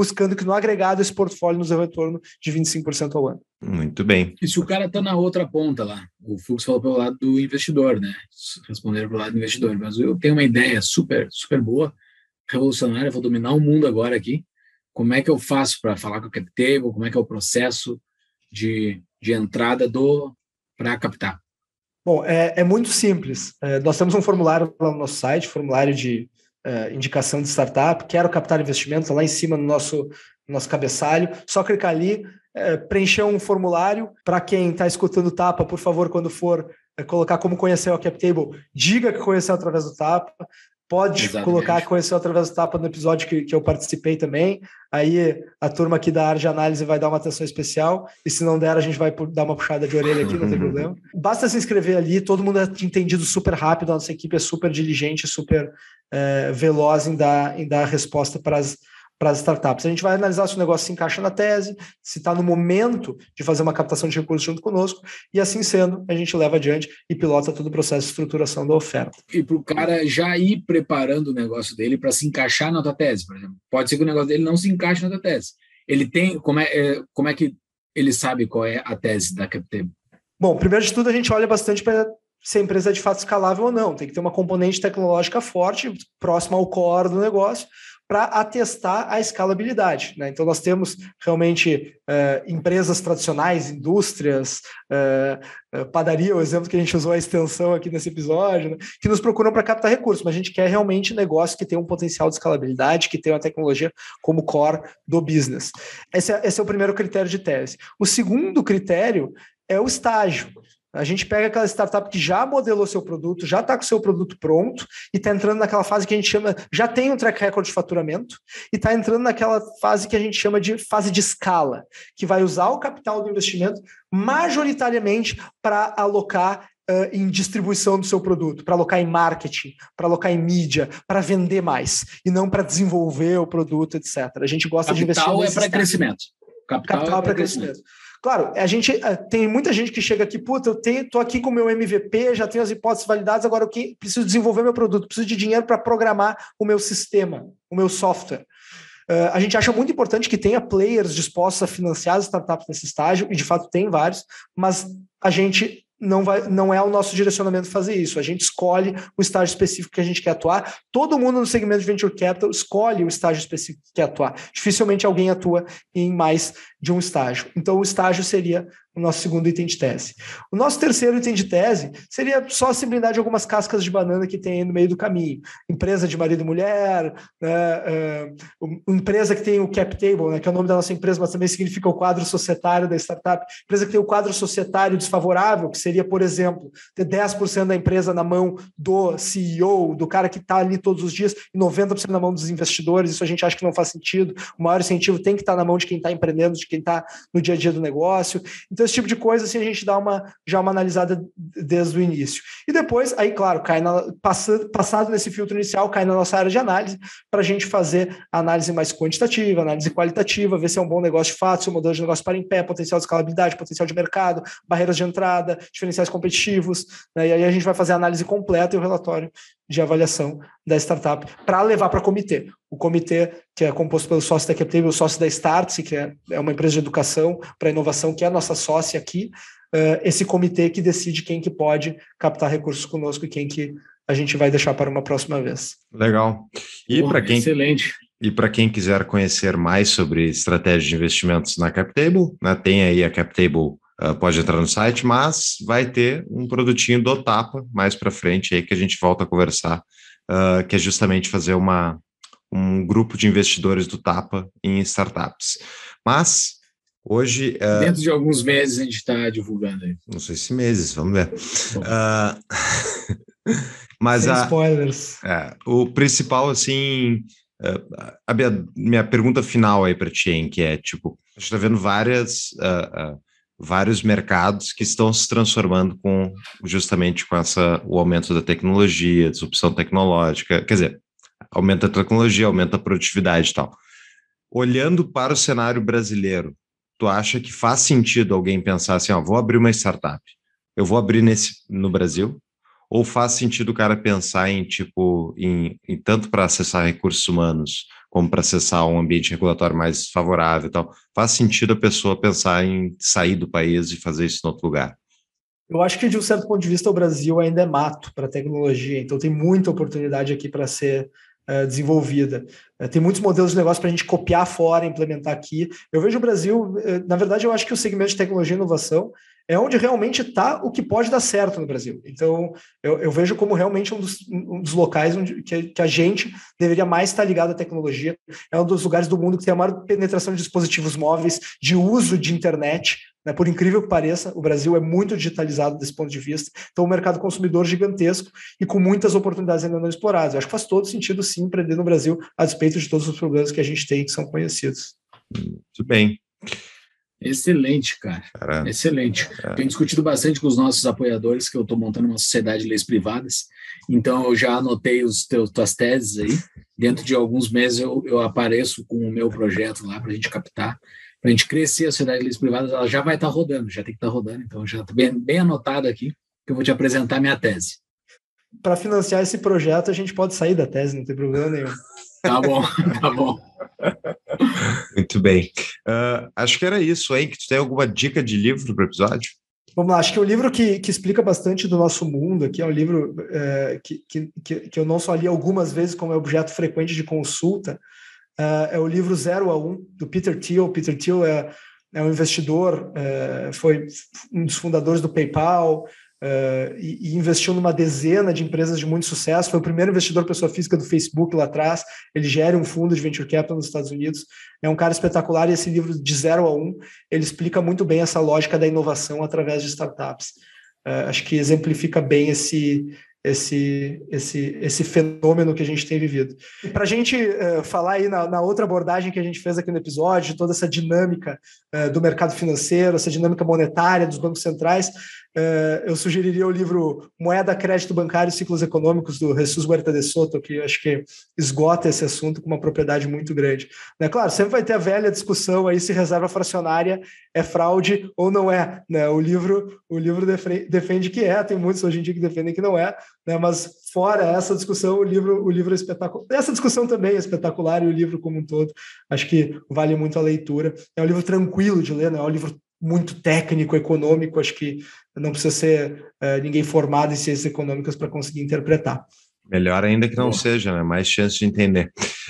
buscando que no agregado esse portfólio nos dê um retorno de vinte e cinco por cento ao ano. Muito bem. E se o cara está na outra ponta lá, o Fux falou pelo lado do investidor, né? Responderam pelo lado do investidor, mas eu tenho uma ideia super, super boa, revolucionária, vou dominar o mundo agora aqui. Como é que eu faço para falar com a CapTable? Como é que é o processo de, de entrada do para captar? Bom, é, é muito simples. É, nós temos um formulário lá no nosso site, formulário de é, indicação de startup, quero captar investimentos, lá em cima no nosso, no nosso cabeçalho. Só clicar ali, é, preencher um formulário. Para quem está escutando o Tapa, por favor, quando for é, colocar como conheceu a CapTable, diga que conheceu através do Tapa. Pode Exatamente. Colocar que conheceu através do Tapa no episódio que, que eu participei também. Aí a turma aqui da área de análise vai dar uma atenção especial. E se não der, a gente vai dar uma puxada de orelha aqui, não tem problema. Basta se inscrever ali, todo mundo é entendido super rápido. A nossa equipe é super diligente, super é, veloz em dar, em dar resposta para as para as startups. A gente vai analisar se o negócio se encaixa na tese, se está no momento de fazer uma captação de recursos junto conosco, e assim sendo, a gente leva adiante e pilota todo o processo de estruturação da oferta. E para o cara já ir preparando o negócio dele para se encaixar na tua tese, por exemplo. Pode ser que o negócio dele não se encaixe na tua tese. Ele tem, como é, como é que ele sabe qual é a tese da CapTable? Bom, primeiro de tudo, a gente olha bastante para se a empresa é de fato escalável ou não. Tem que ter uma componente tecnológica forte, próxima ao core do negócio, para atestar a escalabilidade, né? Então, nós temos realmente uh, empresas tradicionais, indústrias, uh, uh, padaria, o exemplo que a gente usou a extensão aqui nesse episódio, né? Que nos procuram para captar recursos, mas a gente quer realmente negócio que tenha um potencial de escalabilidade, que tenha uma tecnologia como core do business. Esse é, esse é o primeiro critério de tese. O segundo critério é o estágio. A gente pega aquela startup que já modelou seu produto, já está com seu produto pronto e está entrando naquela fase que a gente chama, já tem um track record de faturamento e está entrando naquela fase que a gente chama de fase de escala, que vai usar o capital do investimento majoritariamente para alocar uh, em distribuição do seu produto, para alocar em marketing, para alocar em mídia, para vender mais e não para desenvolver o produto, etcétera. A gente gosta capital de investir... Capital é para crescimento. Capital, capital é para crescimento. crescimento. Claro, a gente tem muita gente que chega aqui, puta, eu tenho, tô aqui com o meu M V P, já tenho as hipóteses validadas, agora eu preciso desenvolver meu produto, preciso de dinheiro para programar o meu sistema, o meu software. Uh, a gente acha muito importante que tenha players dispostos a financiar as startups nesse estágio, e de fato tem vários, mas a gente não, vai, não é o nosso direcionamento fazer isso. A gente escolhe o estágio específico que a gente quer atuar. Todo mundo no segmento de Venture Capital escolhe o estágio específico que quer atuar. Dificilmente alguém atua em mais de um estágio. Então, o estágio seria o nosso segundo item de tese. O nosso terceiro item de tese seria só a simplicidade de algumas cascas de banana que tem aí no meio do caminho. Empresa de marido e mulher, né, uh, empresa que tem o CapTable, né, que é o nome da nossa empresa, mas também significa o quadro societário da startup. Empresa que tem o quadro societário desfavorável, que seria, por exemplo, ter dez por cento da empresa na mão do C E O, do cara que está ali todos os dias, e noventa por cento na mão dos investidores. Isso a gente acha que não faz sentido. O maior incentivo tem que estar na mão de quem está empreendendo, de quem está no dia a dia do negócio. Então, esse tipo de coisa, assim, a gente dá uma, já uma analisada desde o início. E depois, aí, claro, cai na, passado, passado nesse filtro inicial, cai na nossa área de análise, para a gente fazer análise mais quantitativa, análise qualitativa, ver se é um bom negócio de fato, se o modelo de negócio para em pé, potencial de escalabilidade, potencial de mercado, barreiras de entrada, diferenciais competitivos, né? E aí a gente vai fazer a análise completa e o relatório de avaliação da startup para levar para o comitê. O comitê, que é composto pelo sócio da CapTable, o sócio da Startse, que é, é uma empresa de educação para inovação, que é a nossa sócia aqui, uh, esse comitê que decide quem que pode captar recursos conosco e quem que a gente vai deixar para uma próxima vez. Legal. E para quem excelente. E para quem quiser conhecer mais sobre estratégia de investimentos na CapTable, né, tem aí a CapTable. Uh, pode entrar no site, mas vai ter um produtinho do Tapa mais para frente aí que a gente volta a conversar, uh, que é justamente fazer uma, um grupo de investidores do Tapa em startups. Mas hoje... Uh, Dentro de alguns meses a gente está divulgando aí. Não sei se meses, vamos ver. Uh, mas Sem a, spoilers. É, o principal, assim... Uh, a minha, minha pergunta final aí para ti, hein, que é, tipo, a gente está vendo várias... Uh, uh, vários mercados que estão se transformando com justamente com essa, o aumento da tecnologia, disrupção tecnológica, quer dizer, aumenta a tecnologia, aumenta a produtividade e tal. Olhando para o cenário brasileiro, tu acha que faz sentido alguém pensar assim, ó, vou abrir uma startup, eu vou abrir nesse, no Brasil? Ou faz sentido o cara pensar em, tipo, em, em tanto para acessar recursos humanos, como para acessar um ambiente regulatório mais favorável e tal. Faz sentido a pessoa pensar em sair do país e fazer isso em outro lugar? Eu acho que, de um certo ponto de vista, o Brasil ainda é mato para a tecnologia, então tem muita oportunidade aqui para ser uh, desenvolvida. Uh, tem muitos modelos de negócio para a gente copiar fora e implementar aqui. Eu vejo o Brasil, uh, na verdade, eu acho que o segmento de tecnologia e inovação é onde realmente está o que pode dar certo no Brasil. Então, eu, eu vejo como realmente um dos, um dos locais onde que, que a gente deveria mais estar ligado à tecnologia. É um dos lugares do mundo que tem a maior penetração de dispositivos móveis, de uso de internet. Né? Por incrível que pareça, o Brasil é muito digitalizado desse ponto de vista. Então, um mercado consumidor gigantesco e com muitas oportunidades ainda não exploradas. Eu acho que faz todo sentido, sim, empreender no Brasil, a despeito de todos os problemas que a gente tem que são conhecidos. Muito bem. Excelente, cara. Caramba. Excelente. É. Tenho discutido bastante com os nossos apoiadores, que eu estou montando uma sociedade de leis privadas, então eu já anotei os teus, tuas teses aí. Dentro de alguns meses eu, eu apareço com o meu projeto lá para a gente captar, para a gente crescer a sociedade de leis privadas. Ela já vai estar tá rodando, já tem que estar tá rodando, então já está bem, bem anotado aqui, que eu vou te apresentar a minha tese. Para financiar esse projeto, a gente pode sair da tese, não tem problema nenhum. Tá bom, tá bom. Muito bem. Uh, acho que era isso, hein? Que tu tem alguma dica de livro para o episódio? Vamos lá, acho que é um livro que, que explica bastante do nosso mundo aqui, é um livro é, que, que, que eu não só li algumas vezes, como é objeto frequente de consulta, uh, é o livro Zero a Um, do Peter Thiel. Peter Thiel é, é um investidor, é, foi um dos fundadores do PayPal, Uh, e, e investiu numa dezena de empresas de muito sucesso. Foi o primeiro investidor pessoa física do Facebook lá atrás. Ele gera um fundo de venture capital nos Estados Unidos. É um cara espetacular, e esse livro de Zero a Um, ele explica muito bem essa lógica da inovação através de startups. Uh, acho que exemplifica bem esse, esse, esse, esse fenômeno que a gente tem vivido. Para a gente uh, falar aí na, na outra abordagem que a gente fez aqui no episódio, toda essa dinâmica uh, do mercado financeiro, essa dinâmica monetária dos bancos centrais, Uh, eu sugeriria o livro Moeda, Crédito Bancário e Ciclos Econômicos, do Jesus Huerta de Soto, que eu acho que esgota esse assunto com uma propriedade muito grande. Né? Claro, sempre vai ter a velha discussão aí se reserva fracionária é fraude ou não é. Né? O livro, o livro defende que é, tem muitos hoje em dia que defendem que não é, né? Mas fora essa discussão, o livro, o livro é espetacular. Essa discussão também é espetacular, e o livro como um todo, acho que vale muito a leitura. É um livro tranquilo de ler, não é um livro muito técnico, econômico, acho que não precisa ser uh, ninguém formado em ciências econômicas para conseguir interpretar. Melhor ainda que não Bom. seja, né? Mais chance de entender.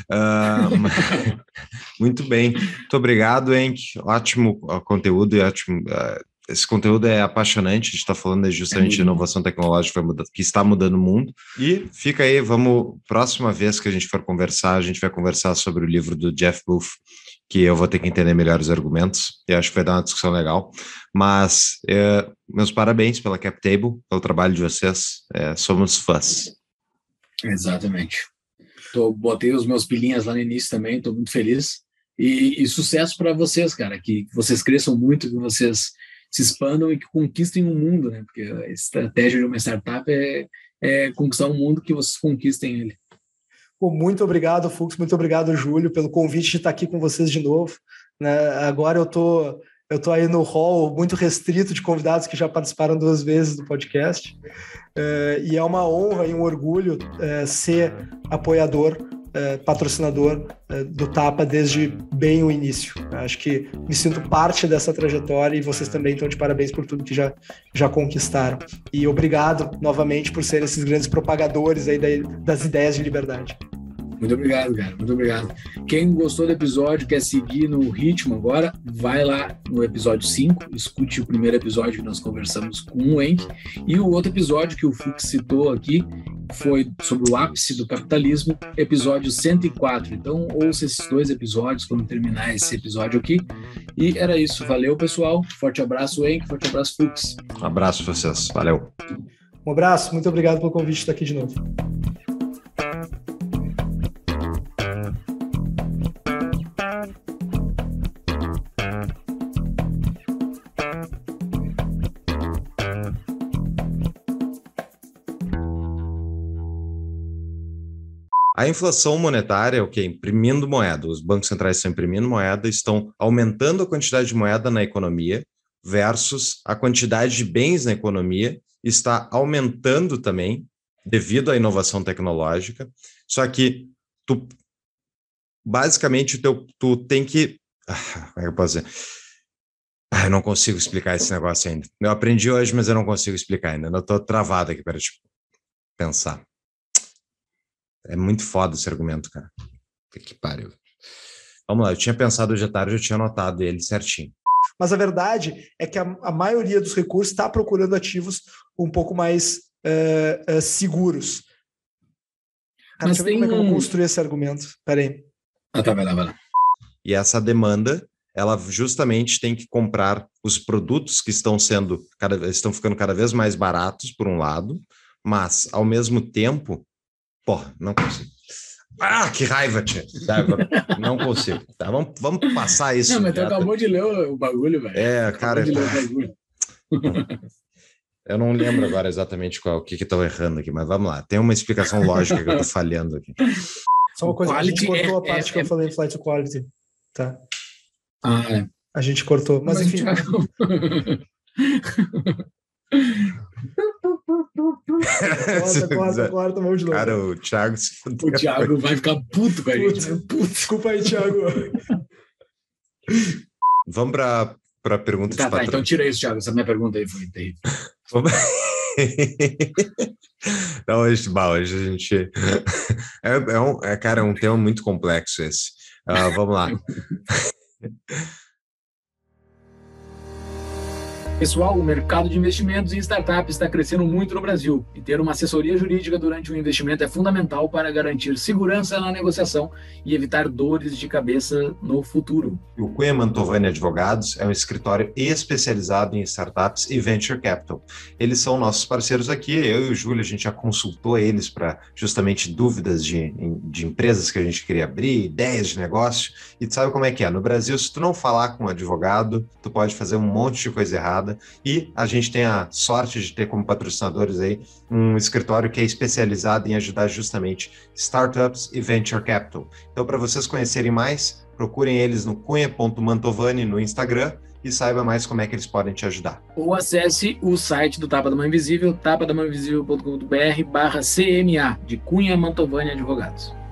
Uh, muito bem. Muito obrigado, Henk. Ótimo conteúdo e ótimo... Uh, esse conteúdo é apaixonante, a gente está falando justamente é de inovação tecnológica que está mudando o mundo. E fica aí, vamos... Próxima vez que a gente for conversar, a gente vai conversar sobre o livro do Jeff Booth, que eu vou ter que entender melhor os argumentos, e acho que vai dar uma discussão legal. Mas é, meus parabéns pela CapTable, pelo trabalho de vocês, é, somos fãs. Exatamente. Tô, botei os meus pilinhas lá no início também, estou muito feliz. E, e sucesso para vocês, cara, que vocês cresçam muito, que vocês se expandam e que conquistem o mundo, né? Porque a estratégia de uma startup é, é conquistar um mundo, que vocês conquistem ele. Pô, muito obrigado, Fux, muito obrigado, Júlio, pelo convite de estar aqui com vocês de novo. Né? Agora eu tô, eu tô aí no hall muito restrito de convidados que já participaram duas vezes do podcast. É, e é uma honra e um orgulho é, ser apoiador, é, patrocinador é, do Tapa desde bem o início. Acho que me sinto parte dessa trajetória, e vocês também estão de parabéns por tudo que já, já conquistaram. E obrigado novamente por serem esses grandes propagadores aí das ideias de liberdade. Muito obrigado, cara. Muito obrigado. Quem gostou do episódio, quer seguir no ritmo agora, vai lá no episódio cinco, escute o primeiro episódio que nós conversamos com o Henk, e o outro episódio que o Fux citou aqui foi sobre o ápice do capitalismo, episódio cento e quatro. Então, ouça esses dois episódios quando terminar esse episódio aqui. E era isso. Valeu, pessoal. Forte abraço, Henk. Forte abraço, Fux. Um abraço pra vocês. Valeu. Um abraço. Muito obrigado pelo convite de estar aqui de novo. A inflação monetária, o quê? Imprimindo moeda. Os bancos centrais estão imprimindo moeda, estão aumentando a quantidade de moeda na economia versus a quantidade de bens na economia está aumentando também devido à inovação tecnológica. Só que tu basicamente, o teu, tu tem que... Ah, como é que eu posso dizer? Ah, eu não consigo explicar esse negócio ainda. Eu aprendi hoje, mas eu não consigo explicar ainda. Eu estou travado aqui para tipo, pensar. É muito foda esse argumento, cara. Que pariu. Vamos lá, eu tinha pensado hoje à tarde, eu tinha anotado ele certinho. Mas a verdade é que a, a maioria dos recursos está procurando ativos um pouco mais uh, uh, seguros. Cara, Mas deixa eu ver tem como é que eu um... vou construir esse argumento. Pera aí. Ah, tá, vai lá, vai lá. E essa demanda, ela justamente tem que comprar os produtos que estão sendo, cada, estão ficando cada vez mais baratos, por um lado, mas, ao mesmo tempo, porra, não consigo. Ah, que raiva, tia. Tá, não consigo. Tá, vamos, vamos passar isso. Não, mas tu acabou de ler o bagulho, velho. É, cara. De ler o bagulho. Eu não lembro agora exatamente qual, o que que estão errando aqui, mas vamos lá. Tem uma explicação lógica que eu tô falhando aqui. Só uma coisa, a gente cortou é, a parte é, que é... eu falei em Flight to Quality. Tá. Ah, é. A gente cortou, mas, mas enfim. Corta, corta, corta, vamos de novo. Cara, o Thiago se fudeu. O Thiago vai ficar puto com a gente. Puto. Desculpa aí, Thiago. Vamos para a pergunta tá, de tá, patrão. Então tira isso, Thiago. Essa minha pergunta aí foi terrível. Não, hoje, bah, hoje a gente... É, é um, é, cara, é um tema muito complexo esse. Uh, vamos lá. Pessoal, o mercado de investimentos em startups está crescendo muito no Brasil e ter uma assessoria jurídica durante o investimento é fundamental para garantir segurança na negociação e evitar dores de cabeça no futuro. O Cunha Mantovani Advogados é um escritório especializado em startups e venture capital. Eles são nossos parceiros aqui, eu e o Júlio, a gente já consultou eles para justamente dúvidas de, de empresas que a gente queria abrir, ideias de negócio, e tu sabe como é que é, no Brasil, se tu não falar com um advogado, tu pode fazer um monte de coisa errada. E a gente tem a sorte de ter como patrocinadores aí um escritório que é especializado em ajudar justamente startups e venture capital. Então, para vocês conhecerem mais, procurem eles no cunha ponto mantovani no Instagram e saiba mais como é que eles podem te ajudar. Ou acesse o site do Tapa da Mão Invisível, tapa da mão invisível ponto com ponto b r barra C M A, de Cunha Mantovani Advogados.